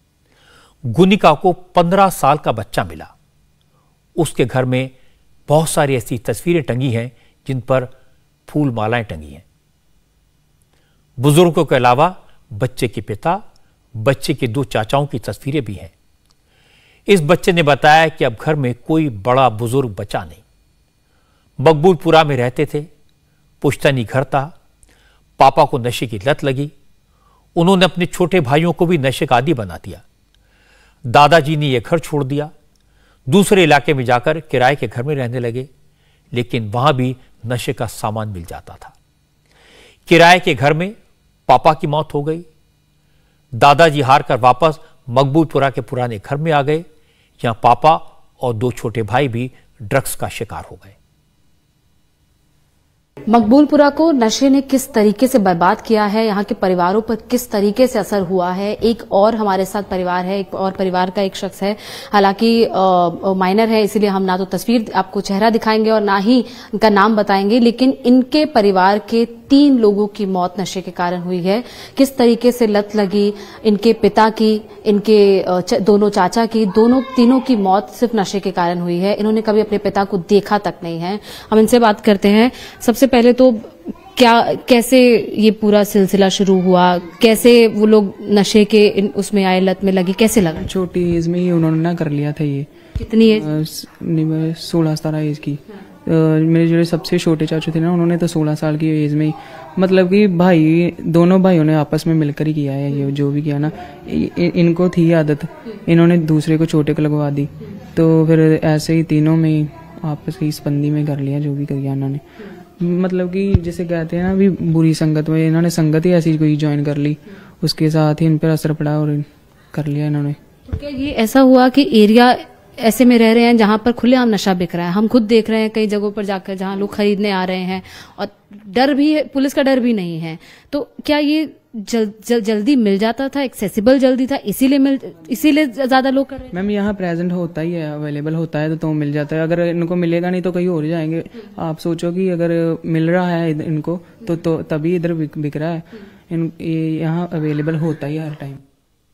गुनिका को 15 साल का बच्चा मिला। उसके घर में बहुत सारी ऐसी तस्वीरें टंगी हैं जिन पर फूल मालाएं टंगी हैं। बुजुर्गों के अलावा बच्चे के पिता, बच्चे के 2 चाचाओं की तस्वीरें भी हैं। इस बच्चे ने बताया कि अब घर में कोई बड़ा बुजुर्ग बचा नहीं। मकबूलपुरा में रहते थे, पुश्तैनी घर था। पापा को नशे की लत लगी। उन्होंने अपने छोटे भाइयों को भी नशे का आदी बना दिया। दादाजी ने यह घर छोड़ दिया, दूसरे इलाके में जाकर किराए के घर में रहने लगे, लेकिन वहां भी नशे का सामान मिल जाता था। किराए के घर में पापा की मौत हो गई। दादाजी हार कर वापस मकबूलपुरा के पुराने घर में आ गए। यहां पापा और 2 छोटे भाई भी ड्रग्स का शिकार हो गए। मकबूलपुरा को नशे ने किस तरीके से बर्बाद किया है, यहाँ के परिवारों पर किस तरीके से असर हुआ है। एक और हमारे साथ परिवार है, एक और परिवार का एक शख्स है, हालांकि माइनर है, इसीलिए हम ना तो तस्वीर आपको चेहरा दिखाएंगे और ना ही इनका नाम बताएंगे, लेकिन इनके परिवार के 3 लोगों की मौत नशे के कारण हुई है। किस तरीके से लत लगी इनके पिता की, इनके दोनों चाचा की, तीनों की मौत सिर्फ नशे के कारण हुई है। इन्होंने कभी अपने पिता को देखा तक नहीं है। हम इनसे बात करते हैं। सबसे पहले तो कैसे ये पूरा सिलसिला शुरू हुआ, कैसे वो लोग नशे के उसमें आए, लत में लगी, कैसे लगा? छोटी एज में ही उन्होंने ना कर लिया था ये। कितनी एज? 16-17 एज की। मेरे जो सबसे छोटे चाचू थे ना, उन्होंने तो 16 साल की एज में ही, मतलब कि दोनों भाइयों ने आपस में मिलकर ही किया है ये जो भी किया ना। इनको थी आदत, इन्होंने दूसरे को छोटे को लगवा दी, तो फिर ऐसे ही तीनों में आपस की स्पंदी में कर लिया जो भी किया इन्होंने। मतलब कि जैसे कहते हैं ना, भी बुरी संगत में इन्होंने संगत ही ऐसी कोई ज्वाइन कर ली, उसके साथ ही इन पर असर पड़ा और कर लिया इन्होंने। तो क्या ये ऐसा हुआ कि एरिया ऐसे में रह रहे हैं जहां पर खुलेआम नशा बिक रहा है? हम खुद देख रहे हैं कई जगहों पर जाकर जहां लोग खरीदने आ रहे हैं और डर भी है, पुलिस का डर भी नहीं है। तो क्या ये जल्दी मिल जाता था, एक्सेसिबल जल्दी था, इसीलिए ज्यादा लोग कर रहे हैं। मैम यहाँ प्रेजेंट होता ही है, अवेलेबल होता है तो मिल जाता है। अगर इनको मिलेगा नहीं तो कहीं और जाएंगे। आप सोचो कि अगर मिल रहा है इनको तो तभी इधर बिक रहा है। यहाँ अवेलेबल होता ही हर टाइम।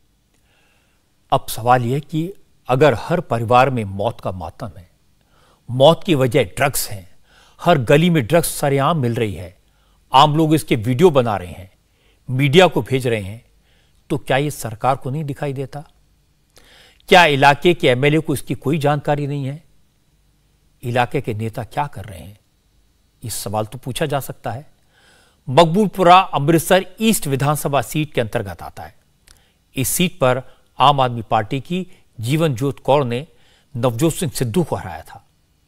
अब सवाल यह कि अगर हर परिवार में मौत का मातम है, मौत की वजह ड्रग्स हैं, हर गली में ड्रग्स सरेआम मिल रही है, आम लोग इसके वीडियो बना रहे हैं, मीडिया को भेज रहे हैं, तो क्या ये सरकार को नहीं दिखाई देता? क्या इलाके के एमएलए को इसकी कोई जानकारी नहीं है? इलाके के नेता क्या कर रहे हैं? इस सवाल तो पूछा जा सकता है। मकबूलपुरा अमृतसर ईस्ट विधानसभा सीट के अंतर्गत आता है। इस सीट पर आम आदमी पार्टी की जीवनज्योत कौर ने नवजोत सिंह सिद्धू को हराया था।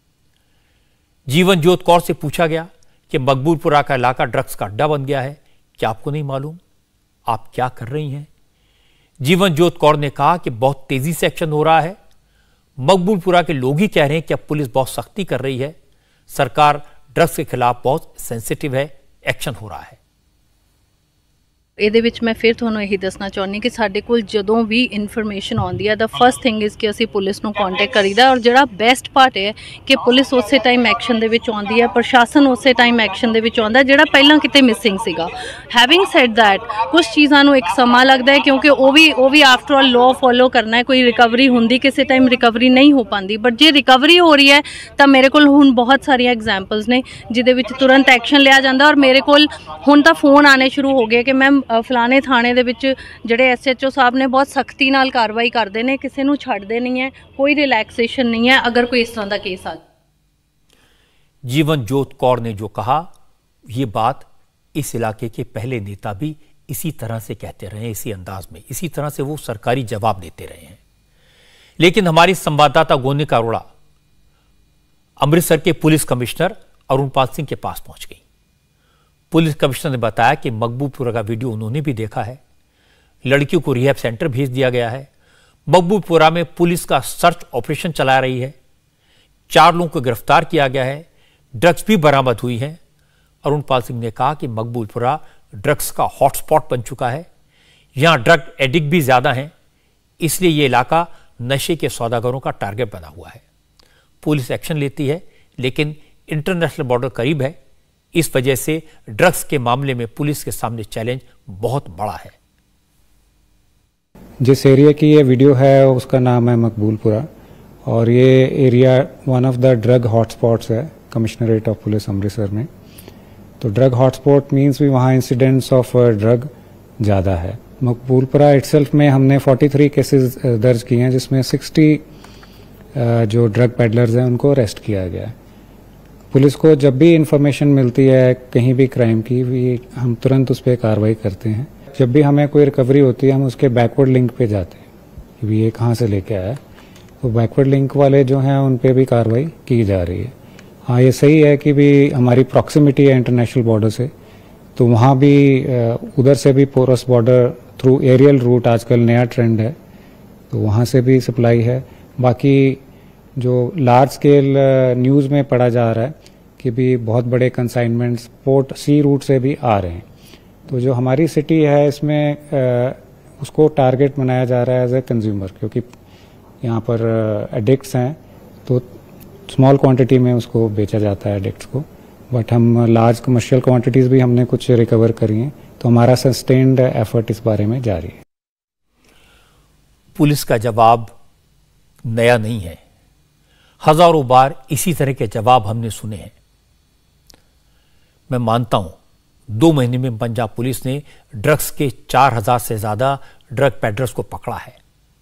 जीवनज्योत कौर से पूछा गया कि मकबूलपुरा का इलाका ड्रग्स का अड्डा बन गया है, क्या आपको नहीं मालूम? आप क्या कर रही हैं? जीवनज्योत कौर ने कहा कि बहुत तेजी से एक्शन हो रहा है। मकबूलपुरा के लोग ही कह रहे हैं कि अब पुलिस बहुत सख्ती कर रही है, सरकार ड्रग्स के खिलाफ बहुत सेंसिटिव है, एक्शन हो रहा है। ਇਹਦੇ ਵਿੱਚ ਮੈਂ ਫਿਰ ਤੁਹਾਨੂੰ ਇਹੀ ਦੱਸਣਾ ਚਾਹੁੰਦੀ ਕਿ ਸਾਡੇ ਕੋਲ ਜਦੋਂ ਵੀ ਇਨਫੋਰਮੇਸ਼ਨ ਆਉਂਦੀ ਹੈ ਦਾ ਫਸਟ ਥਿੰਗ ਇਜ਼ ਕਿ ਅਸੀਂ ਪੁਲਿਸ ਨੂੰ ਕੰਟੈਕਟ ਕਰੀਦਾ ਔਰ ਜਿਹੜਾ ਬੈਸਟ ਪਾਰਟ ਹੈ ਕਿ ਪੁਲਿਸ ਉਸੇ ਟਾਈਮ ਐਕਸ਼ਨ ਦੇ ਵਿੱਚ ਆਉਂਦੀ ਹੈ, ਪ੍ਰਸ਼ਾਸਨ ਉਸੇ ਟਾਈਮ ਐਕਸ਼ਨ ਦੇ ਵਿੱਚ ਆਉਂਦਾ ਜਿਹੜਾ ਪਹਿਲਾਂ ਕਿਤੇ ਮਿਸਿੰਗ ਸੀਗਾ। ਹੈਵਿੰਗ ਸੈਡ ਦੈਟ ਕੁਝ ਚੀਜ਼ਾਂ ਨੂੰ ਇੱਕ ਸਮਾਂ ਲੱਗਦਾ ਹੈ ਕਿਉਂਕਿ ਉਹ ਵੀ ਆਫਟਰ ਆਲ ਲਾਅ ਫੋਲੋ ਕਰਨਾ ਹੈ। ਕੋਈ ਰਿਕਵਰੀ ਹੁੰਦੀ ਕਿਸੇ ਟਾਈਮ ਰਿਕਵਰੀ ਨਹੀਂ ਹੋ ਪਾਉਂਦੀ, ਬਟ ਜੇ ਰਿਕਵਰੀ ਹੋ ਰਹੀ ਹੈ ਤਾਂ ਮੇਰੇ ਕੋਲ ਹੁਣ ਬਹੁਤ ਸਾਰੀਆਂ ਐਗਜ਼ਾਮਪਲਸ ਨੇ ਜਿਹਦੇ ਵਿੱਚ ਤੁਰੰਤ ਐਕਸ਼ਨ ਲਿਆ ਜਾਂਦਾ ਔਰ ਮੇਰੇ ਕੋਲ ਹੁਣ ਤਾਂ ਫੋਨ ਆਣੇ ਸ਼ੁਰੂ ਹੋ ਗਏ ਕਿ ਮੈਮ ਫਲਾਣੇ ਥਾਣੇ ਦੇ ਵਿੱਚ ਜਿਹੜੇ ਐਸਐਚਓ ਸਾਹਿਬ ਨੇ ਬਹੁਤ ਸਖਤੀ ਨਾਲ ਕਾਰਵਾਈ ਕਰਦੇ ਨੇ, ਕਿਸੇ ਨੂੰ ਛੱਡਦੇ ਨਹੀਂ ਹੈ, कोई रिलैक्सेशन नहीं है अगर कोई इस तरह का केस आ। जीवनज्योत कौर ने जो कहा, ये बात इस इलाके के पहले नेता भी इसी तरह से कहते रहे, इसी अंदाज में, इसी तरह से वो सरकारी जवाब देते रहे हैं। लेकिन हमारी संवाददाता गोनिका अरोड़ा अमृतसर के पुलिस कमिश्नर अरुणपाल सिंह के पास पहुंच गई। पुलिस कमिश्नर ने बताया कि मकबूलपुरा का वीडियो उन्होंने भी देखा है, लड़कियों को रिहैब सेंटर भेज दिया गया है। मकबूलपुरा में पुलिस का सर्च ऑपरेशन चला रही है, 4 लोगों को गिरफ्तार किया गया है, ड्रग्स भी बरामद हुई हैं। अरुणपाल सिंह ने कहा कि मकबूलपुरा ड्रग्स का हॉटस्पॉट बन चुका है, यहां ड्रग एडिक्ट भी ज्यादा हैं, इसलिए यह इलाका नशे के सौदागरों का टारगेट बना हुआ है। पुलिस एक्शन लेती है, लेकिन इंटरनेशनल बॉर्डर करीब है, इस वजह से ड्रग्स के मामले में पुलिस के सामने चैलेंज बहुत बड़ा है। जिस एरिया की ये वीडियो है उसका नाम है मकबूलपुरा और ये area one of the drug hotspots है कमिश्नरेट ऑफ पुलिस अमृतसर में। तो ड्रग हॉटस्पॉट मींस भी वहाँ इंसिडेंट्स ऑफ ड्रग ज़्यादा है। मकबूलपुरा इटसेल्फ में हमने 43 केसेस दर्ज किए हैं, जिसमें 60 जो ड्रग पेडलर्स हैं उनको अरेस्ट किया गया है। पुलिस को जब भी इंफॉर्मेशन मिलती है कहीं भी क्राइम की, भी हम तुरंत उस पर कार्रवाई करते हैं। जब भी हमें कोई रिकवरी होती है हम उसके बैकवर्ड लिंक पे जाते हैं कि भी ये कहाँ से लेके आया, तो बैकवर्ड लिंक वाले जो हैं उन पे भी कार्रवाई की जा रही है। हाँ, ये सही है कि भी हमारी प्रॉक्सिमिटी है इंटरनेशनल बॉर्डर से, तो वहाँ भी उधर से भी porous border through aerial route आजकल नया ट्रेंड है, तो वहाँ से भी सप्लाई है। बाकी जो लार्ज स्केल न्यूज़ में पढ़ा जा रहा है कि भी बहुत बड़े कंसाइनमेंट्स पोर्ट सी रूट से भी आ रहे हैं, तो जो हमारी सिटी है इसमें उसको टारगेट बनाया जा रहा है एज ए कंज्यूमर, क्योंकि यहाँ पर एडिक्ट्स हैं तो स्मॉल क्वांटिटी में उसको बेचा जाता है एडिक्ट्स को, बट हम लार्ज कमर्शियल क्वांटिटीज़ भी हमने कुछ रिकवर करी हैं, तो हमारा सस्टेन्ड एफर्ट इस बारे में जारी है। पुलिस का जवाब नया नहीं है, हजारों बार इसी तरह के जवाब हमने सुने हैं। मैं मानता हूं 2 महीने में पंजाब पुलिस ने ड्रग्स के 4000 से ज्यादा ड्रग पेडलर्स को पकड़ा है,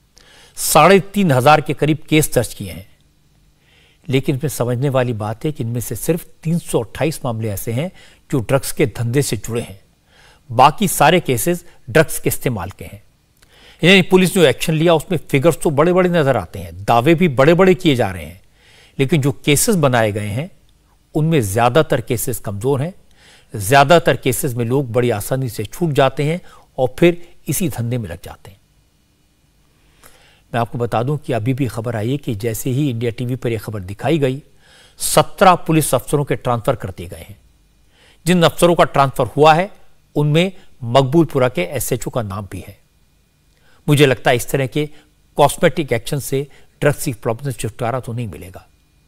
3500 के करीब केस दर्ज किए हैं। लेकिन इसमें समझने वाली बात है कि इनमें से सिर्फ 328 मामले ऐसे हैं जो ड्रग्स के धंधे से जुड़े हैं, बाकी सारे केसेस ड्रग्स के इस्तेमाल के हैं। यानी पुलिस ने जो एक्शन लिया उसमें फिगर्स तो बड़े बड़े नजर आते हैं, दावे भी बड़े बड़े किए जा रहे हैं, लेकिन जो केसेस बनाए गए हैं उनमें ज्यादातर केसेस कमजोर हैं, ज्यादातर केसेस में लोग बड़ी आसानी से छूट जाते हैं और फिर इसी धंधे में लग जाते हैं। मैं आपको बता दूं कि अभी भी खबर आई है कि जैसे ही इंडिया टीवी पर यह खबर दिखाई गई, 17 पुलिस अफसरों के ट्रांसफर कर दिए गए हैं। जिन अफसरों का ट्रांसफर हुआ है उनमें मकबूलपुरा के एसएचओ का नाम भी है। मुझे लगता है इस तरह के कॉस्मेटिक एक्शन से ड्रग्स की प्रॉब्लम से छुटकारा तो नहीं मिलेगा।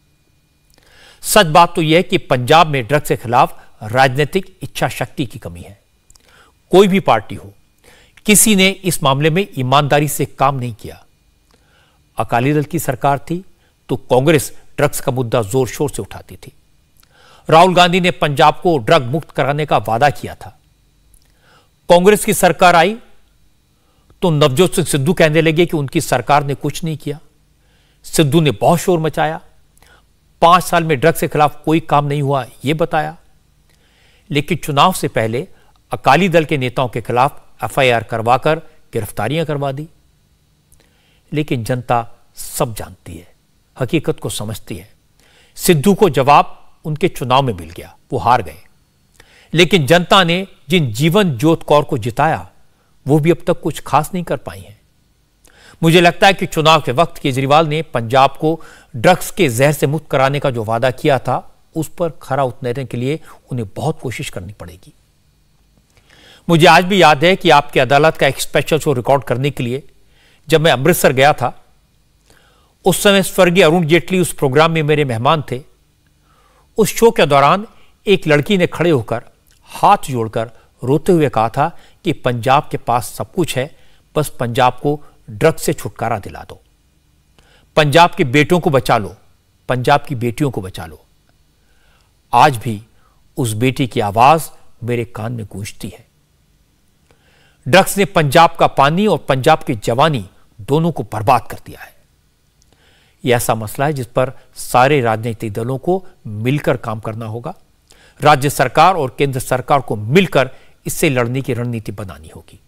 सच बात तो यह है कि पंजाब में ड्रग्स के खिलाफ राजनीतिक इच्छा शक्ति की कमी है। कोई भी पार्टी हो, किसी ने इस मामले में ईमानदारी से काम नहीं किया। अकाली दल की सरकार थी तो कांग्रेस ड्रग्स का मुद्दा जोर शोर से उठाती थी। राहुल गांधी ने पंजाब को ड्रग मुक्त कराने का वादा किया था। कांग्रेस की सरकार आई तो नवजोत सिंह सिद्धू कहने लगे कि उनकी सरकार ने कुछ नहीं किया। सिद्धू ने बहुत शोर मचाया, 5 साल में ड्रग्स के खिलाफ कोई काम नहीं हुआ यह बताया। लेकिन चुनाव से पहले अकाली दल के नेताओं के खिलाफ एफआईआर करवाकर गिरफ्तारियां करवा दी। लेकिन जनता सब जानती है, हकीकत को समझती है। सिद्धू को जवाब उनके चुनाव में मिल गया, वो हार गए। लेकिन जनता ने जिन जीवन ज्योत कौर को जिताया वो भी अब तक कुछ खास नहीं कर पाई है। मुझे लगता है कि चुनाव के वक्त केजरीवाल ने पंजाब को ड्रग्स के जहर से मुक्त कराने का जो वादा किया था उस पर खरा उतरने के लिए उन्हें बहुत कोशिश करनी पड़ेगी। मुझे आज भी याद है कि आपकी अदालत का एक स्पेशल शो रिकॉर्ड करने के लिए जब मैं अमृतसर गया था, उस समय स्वर्गीय अरुण जेटली उस प्रोग्राम में मेरे मेहमान थे। उस शो के दौरान एक लड़की ने खड़े होकर हाथ जोड़कर रोते हुए कहा था कि पंजाब के पास सब कुछ है, बस पंजाब को ड्रग्स से छुटकारा दिला दो, पंजाब के बेटों को बचा लो, पंजाब की बेटियों को बचा लो। आज भी उस बेटी की आवाज मेरे कान में गूंजती है। ड्रग्स ने पंजाब का पानी और पंजाब की जवानी दोनों को बर्बाद कर दिया है। यह ऐसा मसला है जिस पर सारे राजनीतिक दलों को मिलकर काम करना होगा। राज्य सरकार और केंद्र सरकार को मिलकर इससे लड़ने की रणनीति बनानी होगी।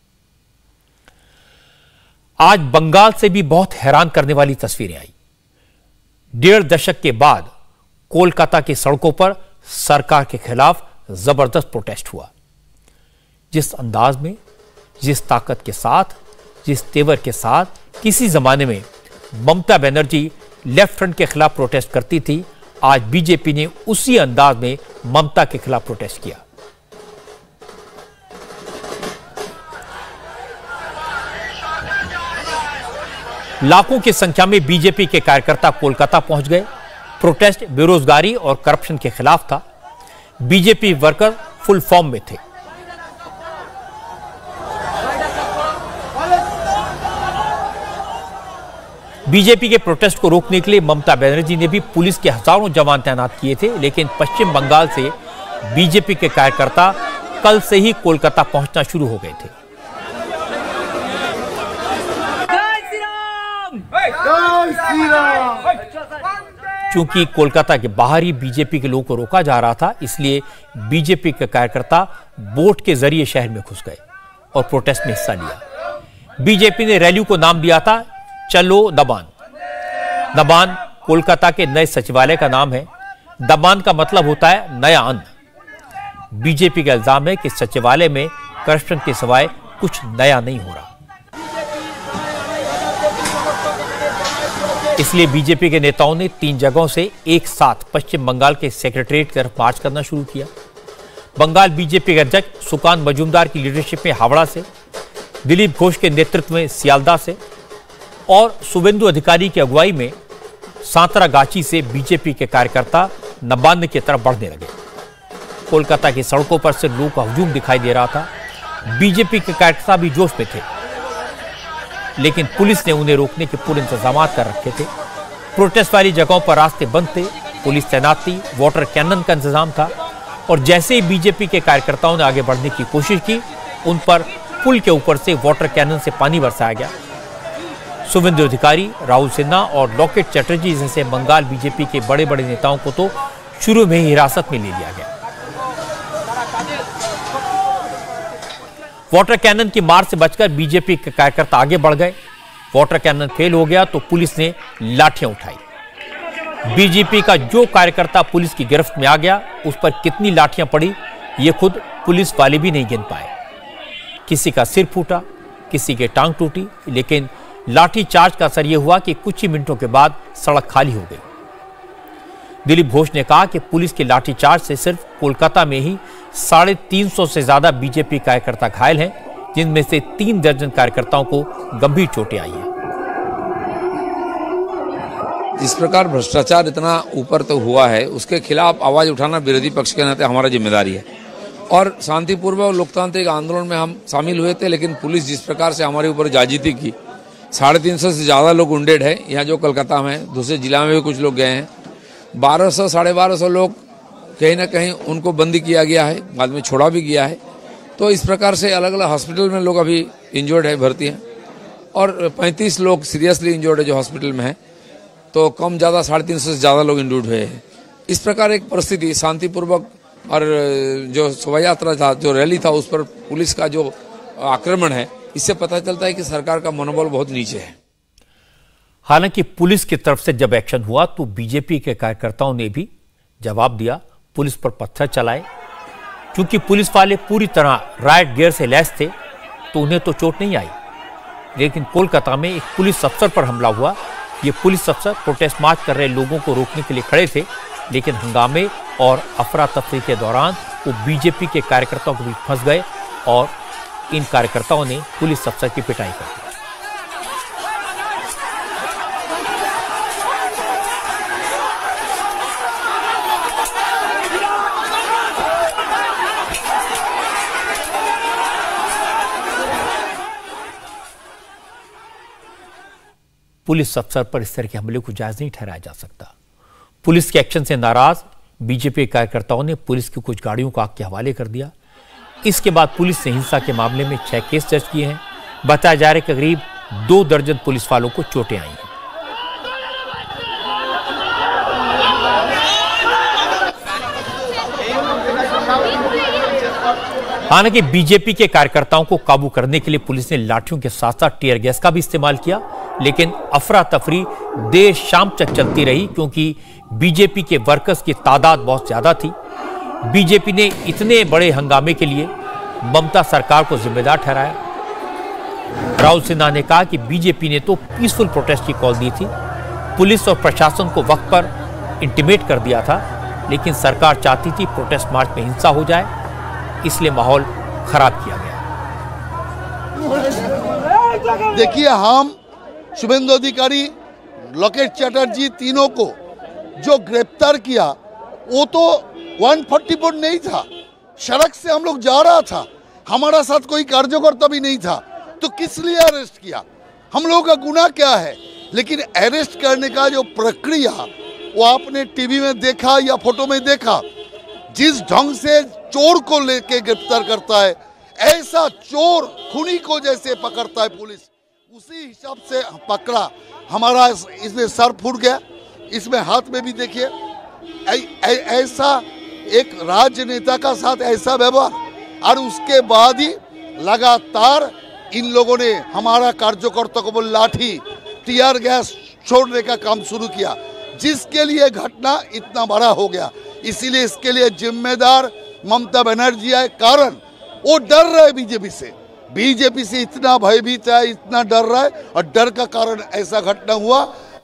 आज बंगाल से भी बहुत हैरान करने वाली तस्वीरें आई। 1.5 दशक के बाद कोलकाता की सड़कों पर सरकार के खिलाफ जबरदस्त प्रोटेस्ट हुआ। जिस अंदाज में, जिस ताकत के साथ, जिस तेवर के साथ किसी जमाने में ममता बनर्जी लेफ्ट फ्रंट के खिलाफ प्रोटेस्ट करती थी, आज बीजेपी ने उसी अंदाज में ममता के खिलाफ प्रोटेस्ट किया। लाखों की संख्या में बीजेपी के कार्यकर्ता कोलकाता पहुंच गए। प्रोटेस्ट बेरोजगारी और करप्शन के खिलाफ था। बीजेपी वर्कर फुल फॉर्म में थे। बीजेपी के प्रोटेस्ट को रोकने के लिए ममता बनर्जी ने भी पुलिस के हजारों जवान तैनात किए थे। लेकिन पश्चिम बंगाल से बीजेपी के कार्यकर्ता कल से ही कोलकाता पहुंचना शुरू हो गए थे। क्योंकि कोलकाता के बाहर ही बीजेपी के लोगों को रोका जा रहा था, इसलिए बीजेपी के कार्यकर्ता बोट के जरिए शहर में घुस गए और प्रोटेस्ट में हिस्सा लिया। बीजेपी ने रैली को नाम दिया था चलो दबान। दबान कोलकाता के नए सचिवालय का नाम है। दबान का मतलब होता है नया अन्न। बीजेपी का इल्जाम है कि सचिवालय में करप्शन के सिवाय कुछ नया नहीं हो रहा। इसलिए बीजेपी के नेताओं ने 3 जगहों से एक साथ पश्चिम बंगाल के सेक्रेटरीट की तरफ मार्च करना शुरू किया। बंगाल बीजेपी के अध्यक्ष सुकांत मजूमदार की लीडरशिप में हावड़ा से, दिलीप घोष के नेतृत्व में सियालदा से और शुभेंदु अधिकारी की अगुवाई में सांतरागाची से बीजेपी के कार्यकर्ता नबान्ह की तरफ बढ़ने लगे। कोलकाता की सड़कों पर से लोगों का हुजूम दिखाई दे रहा था। बीजेपी के कार्यकर्ता भी जोश में थे, लेकिन पुलिस ने उन्हें रोकने के पूरे इंतजाम कर रखे थे। प्रोटेस्ट वाली जगहों पर रास्ते बंद थे, पुलिस तैनात थी, वाटर कैनन का इंतजाम था और जैसे ही बीजेपी के कार्यकर्ताओं ने आगे बढ़ने की कोशिश की, उन पर पुल के ऊपर से वाटर कैनन से पानी बरसाया गया। शुभेंदु अधिकारी, राहुल सिन्हा और लॉकेट चैटर्जी जैसे बंगाल बीजेपी के बड़े बड़े नेताओं को तो शुरू में ही हिरासत में ले लिया गया। वाटर कैनन की मार से बचकर बीजेपी के कार्यकर्ता आगे बढ़ गए। वाटर कैनन फेल हो गया तो पुलिस ने लाठियां उठाई। बीजेपी का जो कार्यकर्ता पुलिस की गिरफ्त में आ गया, उस पर कितनी लाठियां पड़ी ये खुद पुलिस वाले भी नहीं गिन पाए। किसी का सिर फूटा, किसी की टांग टूटी, लेकिन लाठी चार्ज का असर यह हुआ कि कुछ ही मिनटों के बाद सड़क खाली हो गई। दिलीप घोष ने कहा कि पुलिस के लाठीचार्ज से सिर्फ कोलकाता में ही 350 से ज्यादा बीजेपी कार्यकर्ता घायल हैं, जिनमें से 3 दर्जन कार्यकर्ताओं को गंभीर चोटें आई हैं। इस प्रकार भ्रष्टाचार इतना ऊपर तो हुआ है, उसके खिलाफ आवाज उठाना विरोधी पक्ष के नाते हमारा जिम्मेदारी है। और शांतिपूर्वक लोकतांत्रिक आंदोलन में हम शामिल हुए थे, लेकिन पुलिस जिस प्रकार से हमारे ऊपर जाजिती की, 350 से ज़्यादा लोग वुंडेड है यहाँ जो कोलकाता में, दूसरे जिला में भी कुछ लोग गए हैं, 1200 साढ़े 1200 लोग कहीं ना कहीं उनको बंदी किया गया है, बाद में छोड़ा भी गया है। तो इस प्रकार से अलग अलग हॉस्पिटल में लोग अभी इंजर्ड है, भर्ती हैं, और 35 लोग सीरियसली इंजर्ड है जो हॉस्पिटल में है। तो कम ज़्यादा 350 से ज़्यादा लोग इंजर्ड हुए हैं। इस प्रकार एक परिस्थिति शांतिपूर्वक, और जो शोभा यात्रा था, जो रैली था, उस पर पुलिस का जो आक्रमण है, इससे पता चलता है कि सरकार का मनोबल बहुत नीचे है। हालांकि पुलिस की तरफ से जब एक्शन हुआ तो बीजेपी के कार्यकर्ताओं ने भी जवाब दिया, पुलिस पर पत्थर चलाए। क्योंकि पुलिस वाले पूरी तरह राइट गियर से लैस थे तो उन्हें तो चोट नहीं आई, लेकिन कोलकाता में एक पुलिस अफसर पर हमला हुआ। ये पुलिस अफसर प्रोटेस्ट मार्च कर रहे लोगों को रोकने के लिए खड़े थे, लेकिन हंगामे और अफरा तफरी के दौरान वो बीजेपी के कार्यकर्ताओं के बीच फंस गए और इन कार्यकर्ताओं ने पुलिस अफसर की पिटाई कर दी। पुलिस अफसर पर इस तरह के हमले को जायज नहीं ठहराया जा सकता। पुलिस के एक्शन से नाराज बीजेपी कार्यकर्ताओं ने पुलिस की कुछ गाड़ियों को आग के हवाले कर दिया। इसके बाद पुलिस ने हिंसा के मामले में 6 केस दर्ज किए हैं। बताया जा रहा है कि करीब 2 दर्जन पुलिस वालों को चोटें आई हैं। हालांकि बीजेपी के कार्यकर्ताओं को काबू करने के लिए पुलिस ने लाठियों के साथ साथ टीयर गैस का भी इस्तेमाल किया, लेकिन अफरा तफरी देर शाम तक चलती रही क्योंकि बीजेपी के वर्कर्स की तादाद बहुत ज्यादा थी। बीजेपी ने इतने बड़े हंगामे के लिए ममता सरकार को जिम्मेदार ठहराया। राहुल सिन्हा ने कहा कि बीजेपी ने तो पीसफुल प्रोटेस्ट की कॉल दी थी, पुलिस और प्रशासन को वक्त पर इंटीमेट कर दिया था, लेकिन सरकार चाहती थी प्रोटेस्ट मार्च में हिंसा हो जाए, इसलिए माहौल खराब किया गया। देखिए, हम शुभेंदु अधिकारी, लोकेश चैटर्जी, तीनों को जो गिरफ्तार किया वो तो 144 नहीं था, सड़क से हम लोग जा रहा था, हमारा साथ कोई कार्यकर्ता भी नहीं था, तो किस लिए अरेस्ट किया? हम लोगों का गुनाह क्या है? लेकिन अरेस्ट करने का जो प्रक्रिया वो आपने टीवी में देखा या फोटो में देखा, जिस ढंग से चोर को लेके गिरफ्तार करता है, ऐसा चोर खूनी को जैसे पकड़ता है पुलिस, उसी हिसाब से पकड़ा। हमारा इसमें सर फूट गया, इसमें हाथ में भी देखिए, ऐसा एक राजनेता का साथ ऐसा व्यवहार, और उसके बाद ही लगातार इन लोगों ने हमारा कार्यकर्ता को लाठी टीयर गैस छोड़ने का काम शुरू किया, जिसके लिए घटना इतना बड़ा हो गया। इसीलिए इसके लिए जिम्मेदार ममता बनर्जी है, कारण वो डर रहे बीजेपी से इतना भयभीत है, इतना डर रहा है, और डर का कारण ऐसा घटना हुआ।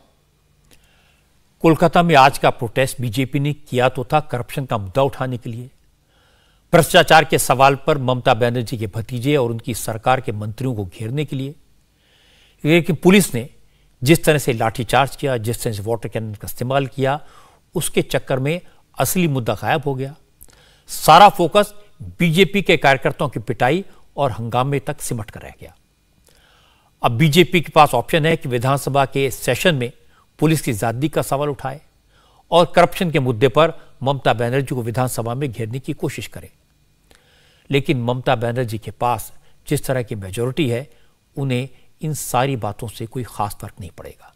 कोलकाता में आज का प्रोटेस्ट बीजेपी ने किया तो था करप्शन का मुद्दा उठाने के लिए, भ्रष्टाचार के सवाल पर ममता बनर्जी के भतीजे और उनकी सरकार के मंत्रियों को घेरने के लिए। लेकिन पुलिस ने जिस तरह से लाठीचार्ज किया, जिस तरह से वाटर कैनन का इस्तेमाल किया, उसके चक्कर में असली मुद्दा गायब हो गया। सारा फोकस बीजेपी के कार्यकर्ताओं की पिटाई और हंगामे तक सिमट कर रह गया। अब बीजेपी के पास ऑप्शन है कि विधानसभा के सेशन में पुलिस की ज़्यादती का सवाल उठाए और करप्शन के मुद्दे पर ममता बनर्जी को विधानसभा में घेरने की कोशिश करे। लेकिन ममता बनर्जी के पास जिस तरह की मेजॉरिटी है, उन्हें इन सारी बातों से कोई खास फर्क नहीं पड़ेगा।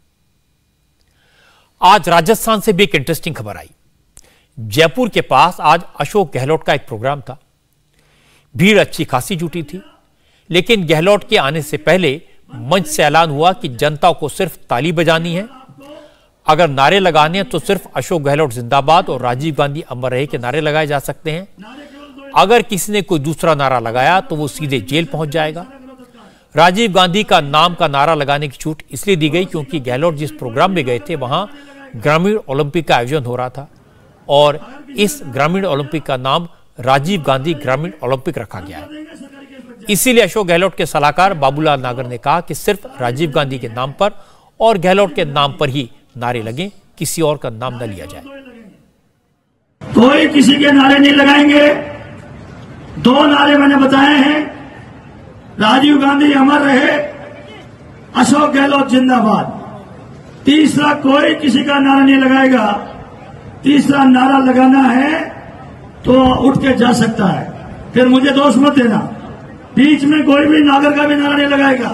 आज राजस्थान से भी एक इंटरेस्टिंग खबर आई। जयपुर के पास आज अशोक गहलोत का एक प्रोग्राम था, भीड़ अच्छी खासी जुटी थी, लेकिन गहलोत के आने से पहले मंच से ऐलान हुआ कि जनता को सिर्फ ताली बजानी है, अगर नारे लगाने हैं तो सिर्फ अशोक गहलोत जिंदाबाद और राजीव गांधी अमर रहे के नारे लगाए जा सकते हैं। अगर किसी ने कोई दूसरा नारा लगाया तो वो सीधे जेल पहुंच जाएगा। राजीव गांधी का नाम का नारा लगाने की छूट इसलिए दी गई क्योंकि गहलोत जिस प्रोग्राम में गए थे वहां ग्रामीण ओलंपिक का आयोजन हो रहा था। और इस ग्रामीण ओलंपिक का नाम राजीव गांधी ग्रामीण ओलंपिक रखा गया है। इसीलिए अशोक गहलोत के सलाहकार बाबूलाल नागर ने कहा कि सिर्फ राजीव गांधी के नाम पर और गहलोत के नाम पर ही नारे लगें, किसी और का नाम न लिया जाए। कोई किसी के नारे नहीं लगाएंगे। 2 नारे मैंने बताए हैं, राजीव गांधी अमर रहे, अशोक गहलोत जिंदाबाद। तीसरा कोई किसी का नारा नहीं लगाएगा। तीसरा नारा लगाना है तो उठ के जा सकता है, फिर मुझे दोष मत देना। बीच में कोई भी नागर का भी नारा नहीं लगाएगा।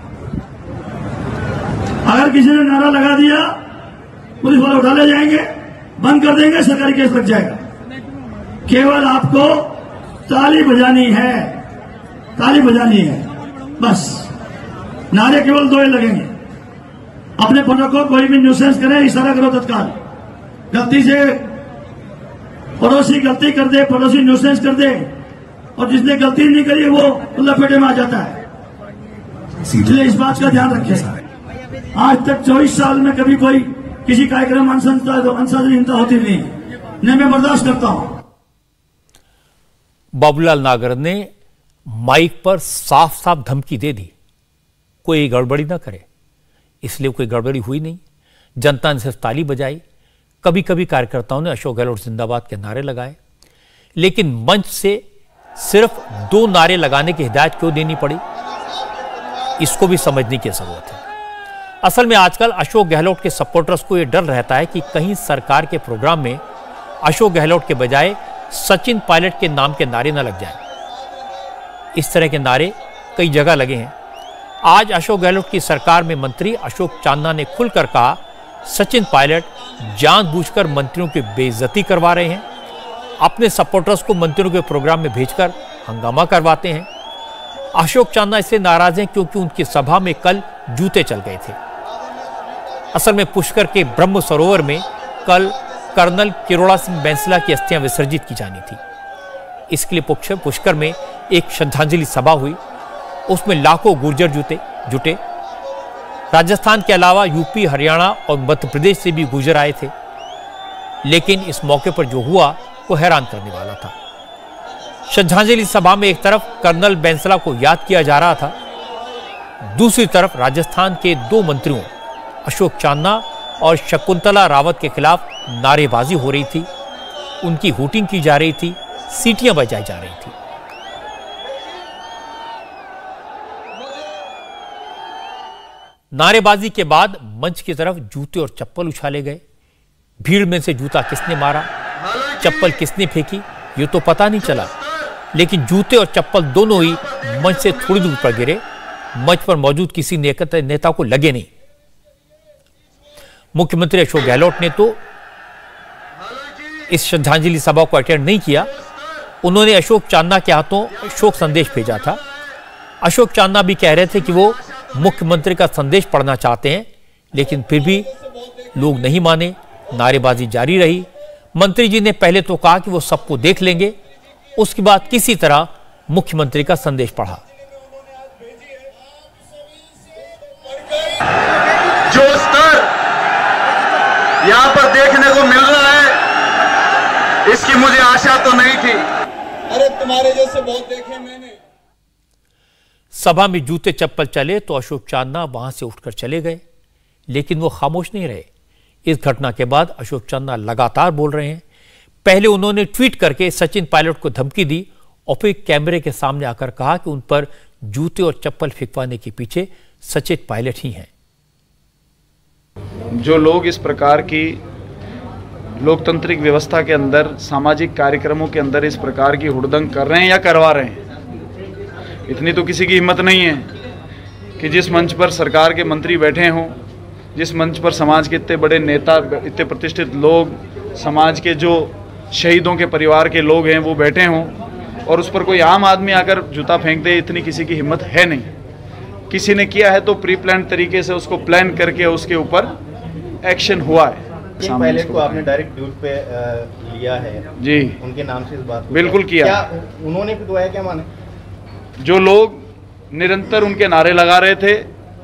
अगर किसी ने नारा लगा दिया पुलिस वाले उठा ले जाएंगे, बंद कर देंगे, सरकारी केस लग जाएगा। केवल आपको ताली बजानी है, ताली बजानी है बस। नारे केवल 2 ही लगेंगे। अपने फोटो को कोई भी न्यूसेंस करे, इशारा करो तत्काल। गलती से पड़ोसी गलती कर दे, पड़ोसी न्यूसेंस कर दे, और जिसने गलती नहीं करी वो लपेटे में आ जाता है। इसलिए इस बात का ध्यान रखें। आज तक 24 साल में कभी कोई किसी कार्यक्रम अनुशासनहीनता होती नहीं, मैं बर्दाश्त करता हूं। बाबूलाल नागर ने माइक पर साफ साफ धमकी दे दी, कोई गड़बड़ी ना करे। इसलिए कोई गड़बड़ी हुई नहीं। जनता ने सिर्फ ताली बजाई। कभी कभी कार्यकर्ताओं ने अशोक गहलोत जिंदाबाद के नारे लगाए, लेकिन मंच से सिर्फ 2 नारे लगाने की हिदायत क्यों देनी पड़ी, इसको भी समझने की जरूरत है। असल में आजकल अशोक गहलोत के सपोर्टर्स को यह डर रहता है कि कहीं सरकार के प्रोग्राम में अशोक गहलोत के बजाय सचिन पायलट के नाम के नारे न लग जाए। इस तरह के नारे कई जगह लगे हैं। आज अशोक गहलोत की सरकार में मंत्री अशोक चांदना ने खुलकर कहा, सचिन पायलट जानबूझकर मंत्रियों की बेइज्जती करवा रहे हैं, अपने सपोर्टर्स को मंत्रियों के प्रोग्राम में भेजकर हंगामा करवाते हैं। अशोक चांदना इससे नाराज हैं क्योंकि उनकी सभा में कल जूते चल गए थे। असल में पुष्कर के ब्रह्म सरोवर में कल कर्नल किरोड़ा सिंह बैंसला की अस्थियां विसर्जित की जानी थी। इसके लिए पुष्कर में एक श्रद्धांजलि सभा हुई। उसमें लाखों गुर्जर जुटे। राजस्थान के अलावा यूपी, हरियाणा और मध्य प्रदेश से भी गुर्जर आए थे। लेकिन इस मौके पर जो हुआ वो हैरान करने वाला था। श्रद्धांजलि सभा में एक तरफ कर्नल बैंसला को याद किया जा रहा था, दूसरी तरफ राजस्थान के 2 मंत्रियों अशोक चांदना और शकुंतला रावत के खिलाफ नारेबाजी हो रही थी, उनकी हूटिंग की जा रही थी, सीटियां बजाई जा रही थी। नारेबाजी के बाद मंच की तरफ जूते और चप्पल उछाले गए। भीड़ में से जूता किसने मारा, चप्पल किसने फेंकी, ये तो पता नहीं चला, लेकिन जूते और चप्पल दोनों ही मंच से थोड़ी दूर पर गिरे। मंच पर मौजूद किसी नेता को लगे नहीं। मुख्यमंत्री अशोक गहलोत ने तो इस श्रद्धांजलि सभा को अटेंड नहीं किया। उन्होंने अशोक चांदना के हाथों शोक संदेश भेजा था। अशोक चांदना भी कह रहे थे कि वो मुख्यमंत्री का संदेश पढ़ना चाहते हैं, लेकिन फिर भी लोग नहीं माने, नारेबाजी जारी रही। मंत्री जी ने पहले तो कहा कि वो सबको देख लेंगे, उसके बाद किसी तरह मुख्यमंत्री का संदेश पढ़ा। जो स्तर यहाँ पर देखने को मिल रहा है, इसकी मुझे आशा तो नहीं थी। अरे तुम्हारे जैसे बहुत देखे मैंने। सभा में जूते चप्पल चले तो अशोक चांदना वहां से उठकर चले गए, लेकिन वो खामोश नहीं रहे। इस घटना के बाद अशोक चांदना लगातार बोल रहे हैं। पहले उन्होंने ट्वीट करके सचिन पायलट को धमकी दी और फिर कैमरे के सामने आकर कहा कि उन पर जूते और चप्पल फेंकवाने के पीछे सचिन पायलट ही हैं। जो लोग इस प्रकार की लोकतांत्रिक व्यवस्था के अंदर, सामाजिक कार्यक्रमों के अंदर इस प्रकार की हुड़दंग कर रहे हैं या करवा रहे हैं, इतनी तो किसी की हिम्मत नहीं है कि जिस मंच पर सरकार के मंत्री बैठे हों, जिस मंच पर समाज के इतने बड़े नेता, इतने प्रतिष्ठित लोग, समाज के जो शहीदों के परिवार के लोग हैं वो बैठे हों, और उस पर कोई आम आदमी आकर जूता फेंक दे, इतनी किसी की हिम्मत है नहीं। किसी ने किया है तो प्री प्लान तरीके से उसको प्लान करके उसके ऊपर एक्शन हुआ है। पायलट को आपने डायरेक्ट ड्यूट पे लिया है जी, उनके नाम से इस बात बिल्कुल किया। क्या उन्होंने भी दुआया, क्या माने? जो लोग निरंतर उनके नारे लगा रहे थे,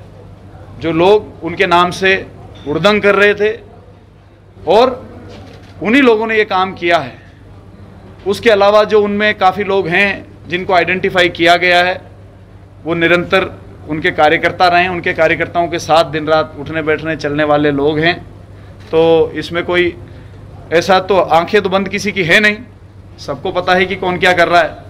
जो लोग उनके नाम से उड़दंग कर रहे थे और उन्हीं लोगों ने ये काम किया है। उसके अलावा जो उनमें काफ़ी लोग हैं जिनको आइडेंटिफाई किया गया है, वो निरंतर उनके कार्यकर्ता रहे हैं, उनके कार्यकर्ताओं के साथ दिन रात उठने बैठने चलने वाले लोग हैं। तो इसमें कोई ऐसा तो आंखें तो बंद किसी की है नहीं, सबको पता है कि कौन क्या कर रहा है।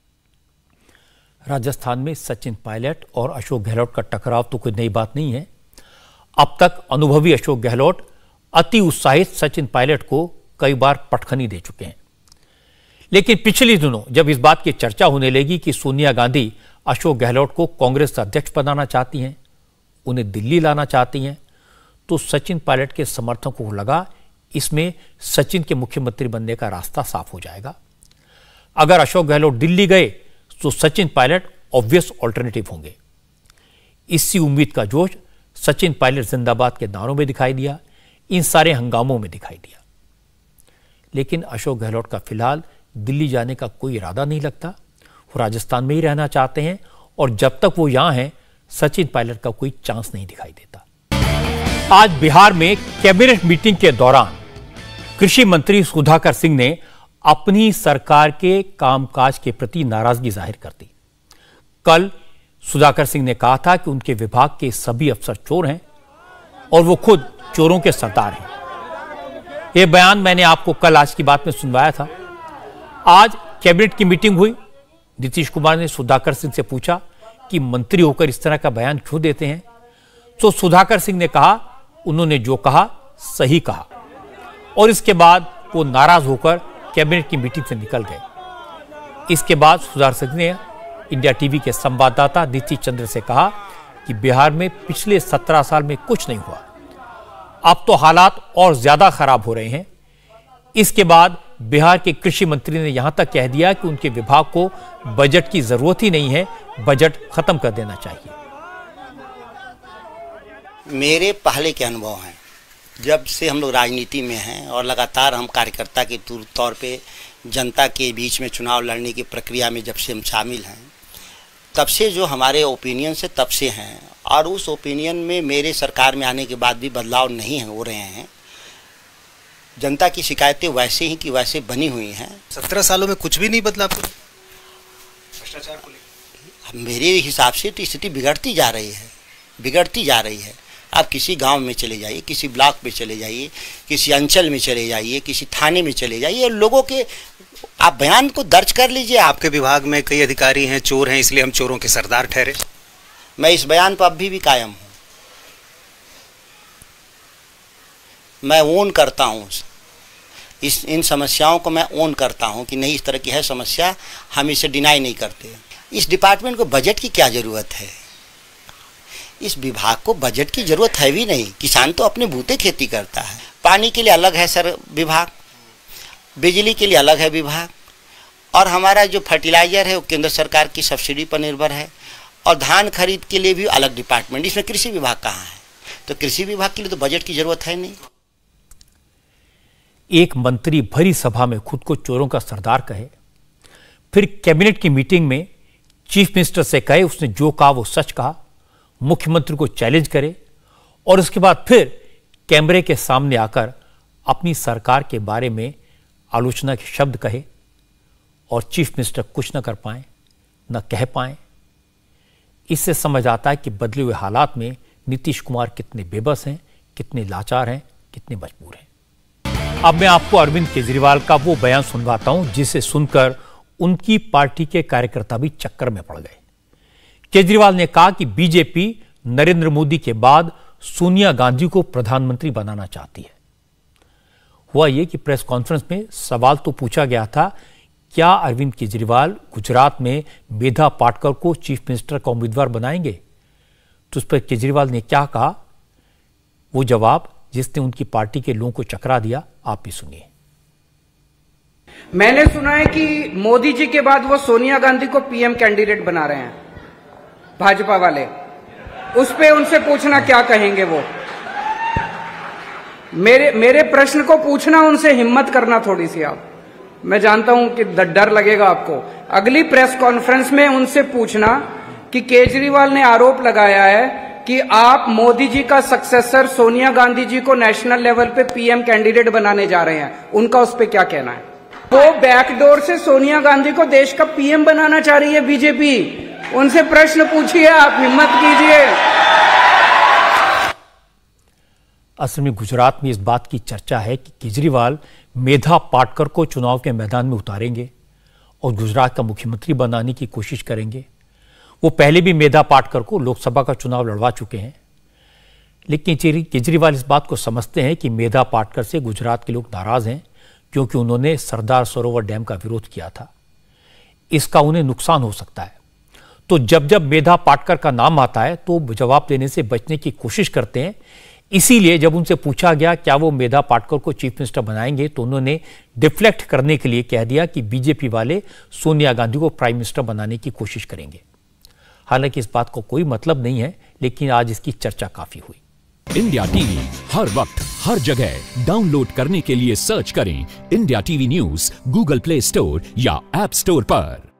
राजस्थान में सचिन पायलट और अशोक गहलोत का टकराव तो कोई नई बात नहीं है। अब तक अनुभवी अशोक गहलोत अति उत्साहित सचिन पायलट को कई बार पटखनी दे चुके हैं। लेकिन पिछले दिनों जब इस बात की चर्चा होने लगी कि सोनिया गांधी अशोक गहलोत को कांग्रेस अध्यक्ष बनाना चाहती हैं, उन्हें दिल्ली लाना चाहती हैं, तो सचिन पायलट के समर्थकों को लगा इसमें सचिन के मुख्यमंत्री बनने का रास्ता साफ हो जाएगा। अगर अशोक गहलोत दिल्ली गए तो सचिन पायलट ऑब्वियस ऑल्टरनेटिव होंगे। इसी उम्मीद का जोश सचिन पायलट जिंदाबाद के नारों में दिखाई दिया, इन सारे हंगामों में दिखाई दिया। लेकिन अशोक गहलोत का फिलहाल दिल्ली जाने का कोई इरादा नहीं लगता। वो राजस्थान में ही रहना चाहते हैं और जब तक वो यहां हैं सचिन पायलट का कोई चांस नहीं दिखाई देता। आज बिहार में कैबिनेट मीटिंग के दौरान कृषि मंत्री सुधाकर सिंह ने अपनी सरकार के कामकाज के प्रति नाराजगी जाहिर कर दी। कल सुधाकर सिंह ने कहा था कि उनके विभाग के सभी अफसर चोर हैं और वो खुद चोरों के सरदार हैं। यह बयान मैंने आपको कल आज की बात में सुनवाया था। आज कैबिनेट की मीटिंग हुई। नीतीश कुमार ने सुधाकर सिंह से पूछा कि मंत्री होकर इस तरह का बयान क्यों देते हैं, तो सुधाकर सिंह ने कहा उन्होंने जो कहा सही कहा, और इसके बाद वो नाराज होकर कैबिनेट की मीटिंग से निकल गए। इसके बाद सुधाकर सिंह ने इंडिया टीवी के संवाददाता नीतीश चंद्र से कहा कि बिहार में पिछले 17 साल में कुछ नहीं हुआ, अब तो हालात और ज्यादा खराब हो रहे हैं। इसके बाद बिहार के कृषि मंत्री ने यहां तक कह दिया कि उनके विभाग को बजट की जरूरत ही नहीं है, बजट खत्म कर देना चाहिए। मेरे पहले के अनुभव हैं, जब से हम लोग राजनीति में हैं और लगातार हम कार्यकर्ता के तौर पे जनता के बीच में चुनाव लड़ने की प्रक्रिया में जब से हम शामिल हैं, तब से जो हमारे ओपिनियन से तब से हैं, और उस ओपिनियन में मेरे सरकार में आने के बाद भी बदलाव नहीं हो रहे हैं। जनता की शिकायतें वैसे ही कि वैसे बनी हुई हैं। 17 सालों में कुछ भी नहीं बदला भ्रष्टाचार को लेकर। मेरे हिसाब से तो स्थिति बिगड़ती जा रही है, बिगड़ती जा रही है। आप किसी गांव में चले जाइए, किसी ब्लॉक में चले जाइए, किसी अंचल में चले जाइए, किसी थाने में चले जाइए, लोगों के आप बयान को दर्ज कर लीजिए। आपके विभाग में कई अधिकारी हैं चोर हैं, इसलिए हम चोरों के सरदार ठहरे। मैं इस बयान पर अभी भी कायम हूँ। मैं ओन करता हूँ इन समस्याओं को, मैं ओन करता हूँ कि नहीं इस तरह की है समस्या, हम इसे डिनाई नहीं करते। इस डिपार्टमेंट को बजट की क्या ज़रूरत है? इस विभाग को बजट की ज़रूरत है भी नहीं। किसान तो अपने बूते खेती करता है। पानी के लिए अलग है सर विभाग, बिजली के लिए अलग है विभाग, और हमारा जो फर्टिलाइज़र है वो केंद्र सरकार की सब्सिडी पर निर्भर है, और धान खरीद के लिए भी अलग डिपार्टमेंट। इसमें कृषि विभाग कहाँ है? तो कृषि विभाग के लिए तो बजट की ज़रूरत है नहीं। एक मंत्री भरी सभा में खुद को चोरों का सरदार कहे, फिर कैबिनेट की मीटिंग में चीफ मिनिस्टर से कहे उसने जो कहा वो सच कहा, मुख्यमंत्री को चैलेंज करे, और उसके बाद फिर कैमरे के सामने आकर अपनी सरकार के बारे में आलोचना के शब्द कहे, और चीफ मिनिस्टर कुछ न कर पाए, न कह पाए। इससे समझ आता है कि बदले हुए हालात में नीतीश कुमार कितने बेबस हैं, कितने लाचार हैं, कितने मजबूर हैं। अब मैं आपको अरविंद केजरीवाल का वो बयान सुनवाता हूं जिसे सुनकर उनकी पार्टी के कार्यकर्ता भी चक्कर में पड़ गए। केजरीवाल ने कहा कि बीजेपी नरेंद्र मोदी के बाद सोनिया गांधी को प्रधानमंत्री बनाना चाहती है। हुआ यह कि प्रेस कॉन्फ्रेंस में सवाल तो पूछा गया था, क्या अरविंद केजरीवाल गुजरात में मेधा पाटकर को चीफ मिनिस्टर का उम्मीदवार बनाएंगे? तो उस पर केजरीवाल ने क्या कहा, वो जवाब जिसने उनकी पार्टी के लोगों को चकरा दिया, आप भी सुनिए। मैंने सुना है कि मोदी जी के बाद वो सोनिया गांधी को पीएम कैंडिडेट बना रहे हैं भाजपा वाले। उस पे उनसे पूछना क्या कहेंगे वो। मेरे प्रश्न को पूछना, उनसे हिम्मत करना थोड़ी सी आप। मैं जानता हूं कि डर लगेगा आपको। अगली प्रेस कॉन्फ्रेंस में उनसे पूछना कि केजरीवाल ने आरोप लगाया है कि आप मोदी जी का सक्सेसर सोनिया गांधी जी को नेशनल लेवल पे पीएम कैंडिडेट बनाने जा रहे हैं, उनका उस पर क्या कहना है? वो बैकडोर से सोनिया गांधी को देश का पीएम बनाना चाह रही है बीजेपी। उनसे प्रश्न पूछिए, आप हिम्मत कीजिए। असल में गुजरात में इस बात की चर्चा है कि केजरीवाल मेधा पाटकर को चुनाव के मैदान में उतारेंगे और गुजरात का मुख्यमंत्री बनाने की कोशिश करेंगे। वो पहले भी मेधा पाटकर को लोकसभा का चुनाव लड़वा चुके हैं, लेकिन केजरीवाल इस बात को समझते हैं कि मेधा पाटकर से गुजरात के लोग नाराज हैं क्योंकि उन्होंने सरदार सरोवर डैम का विरोध किया था। इसका उन्हें नुकसान हो सकता है। तो जब जब मेधा पाटकर का नाम आता है तो जवाब देने से बचने की कोशिश करते हैं। इसीलिए जब उनसे पूछा गया क्या वो मेधा पाटकर को चीफ मिनिस्टर बनाएंगे तो उन्होंने डिफ्लेक्ट करने के लिए कह दिया कि बीजेपी वाले सोनिया गांधी को प्राइम मिनिस्टर बनाने की कोशिश करेंगे। हालांकि इस बात को कोई मतलब नहीं है, लेकिन आज इसकी चर्चा काफी हुई। इंडिया टीवी हर वक्त हर जगह डाउनलोड करने के लिए सर्च करें India TV news Google play store या ऐप स्टोर पर।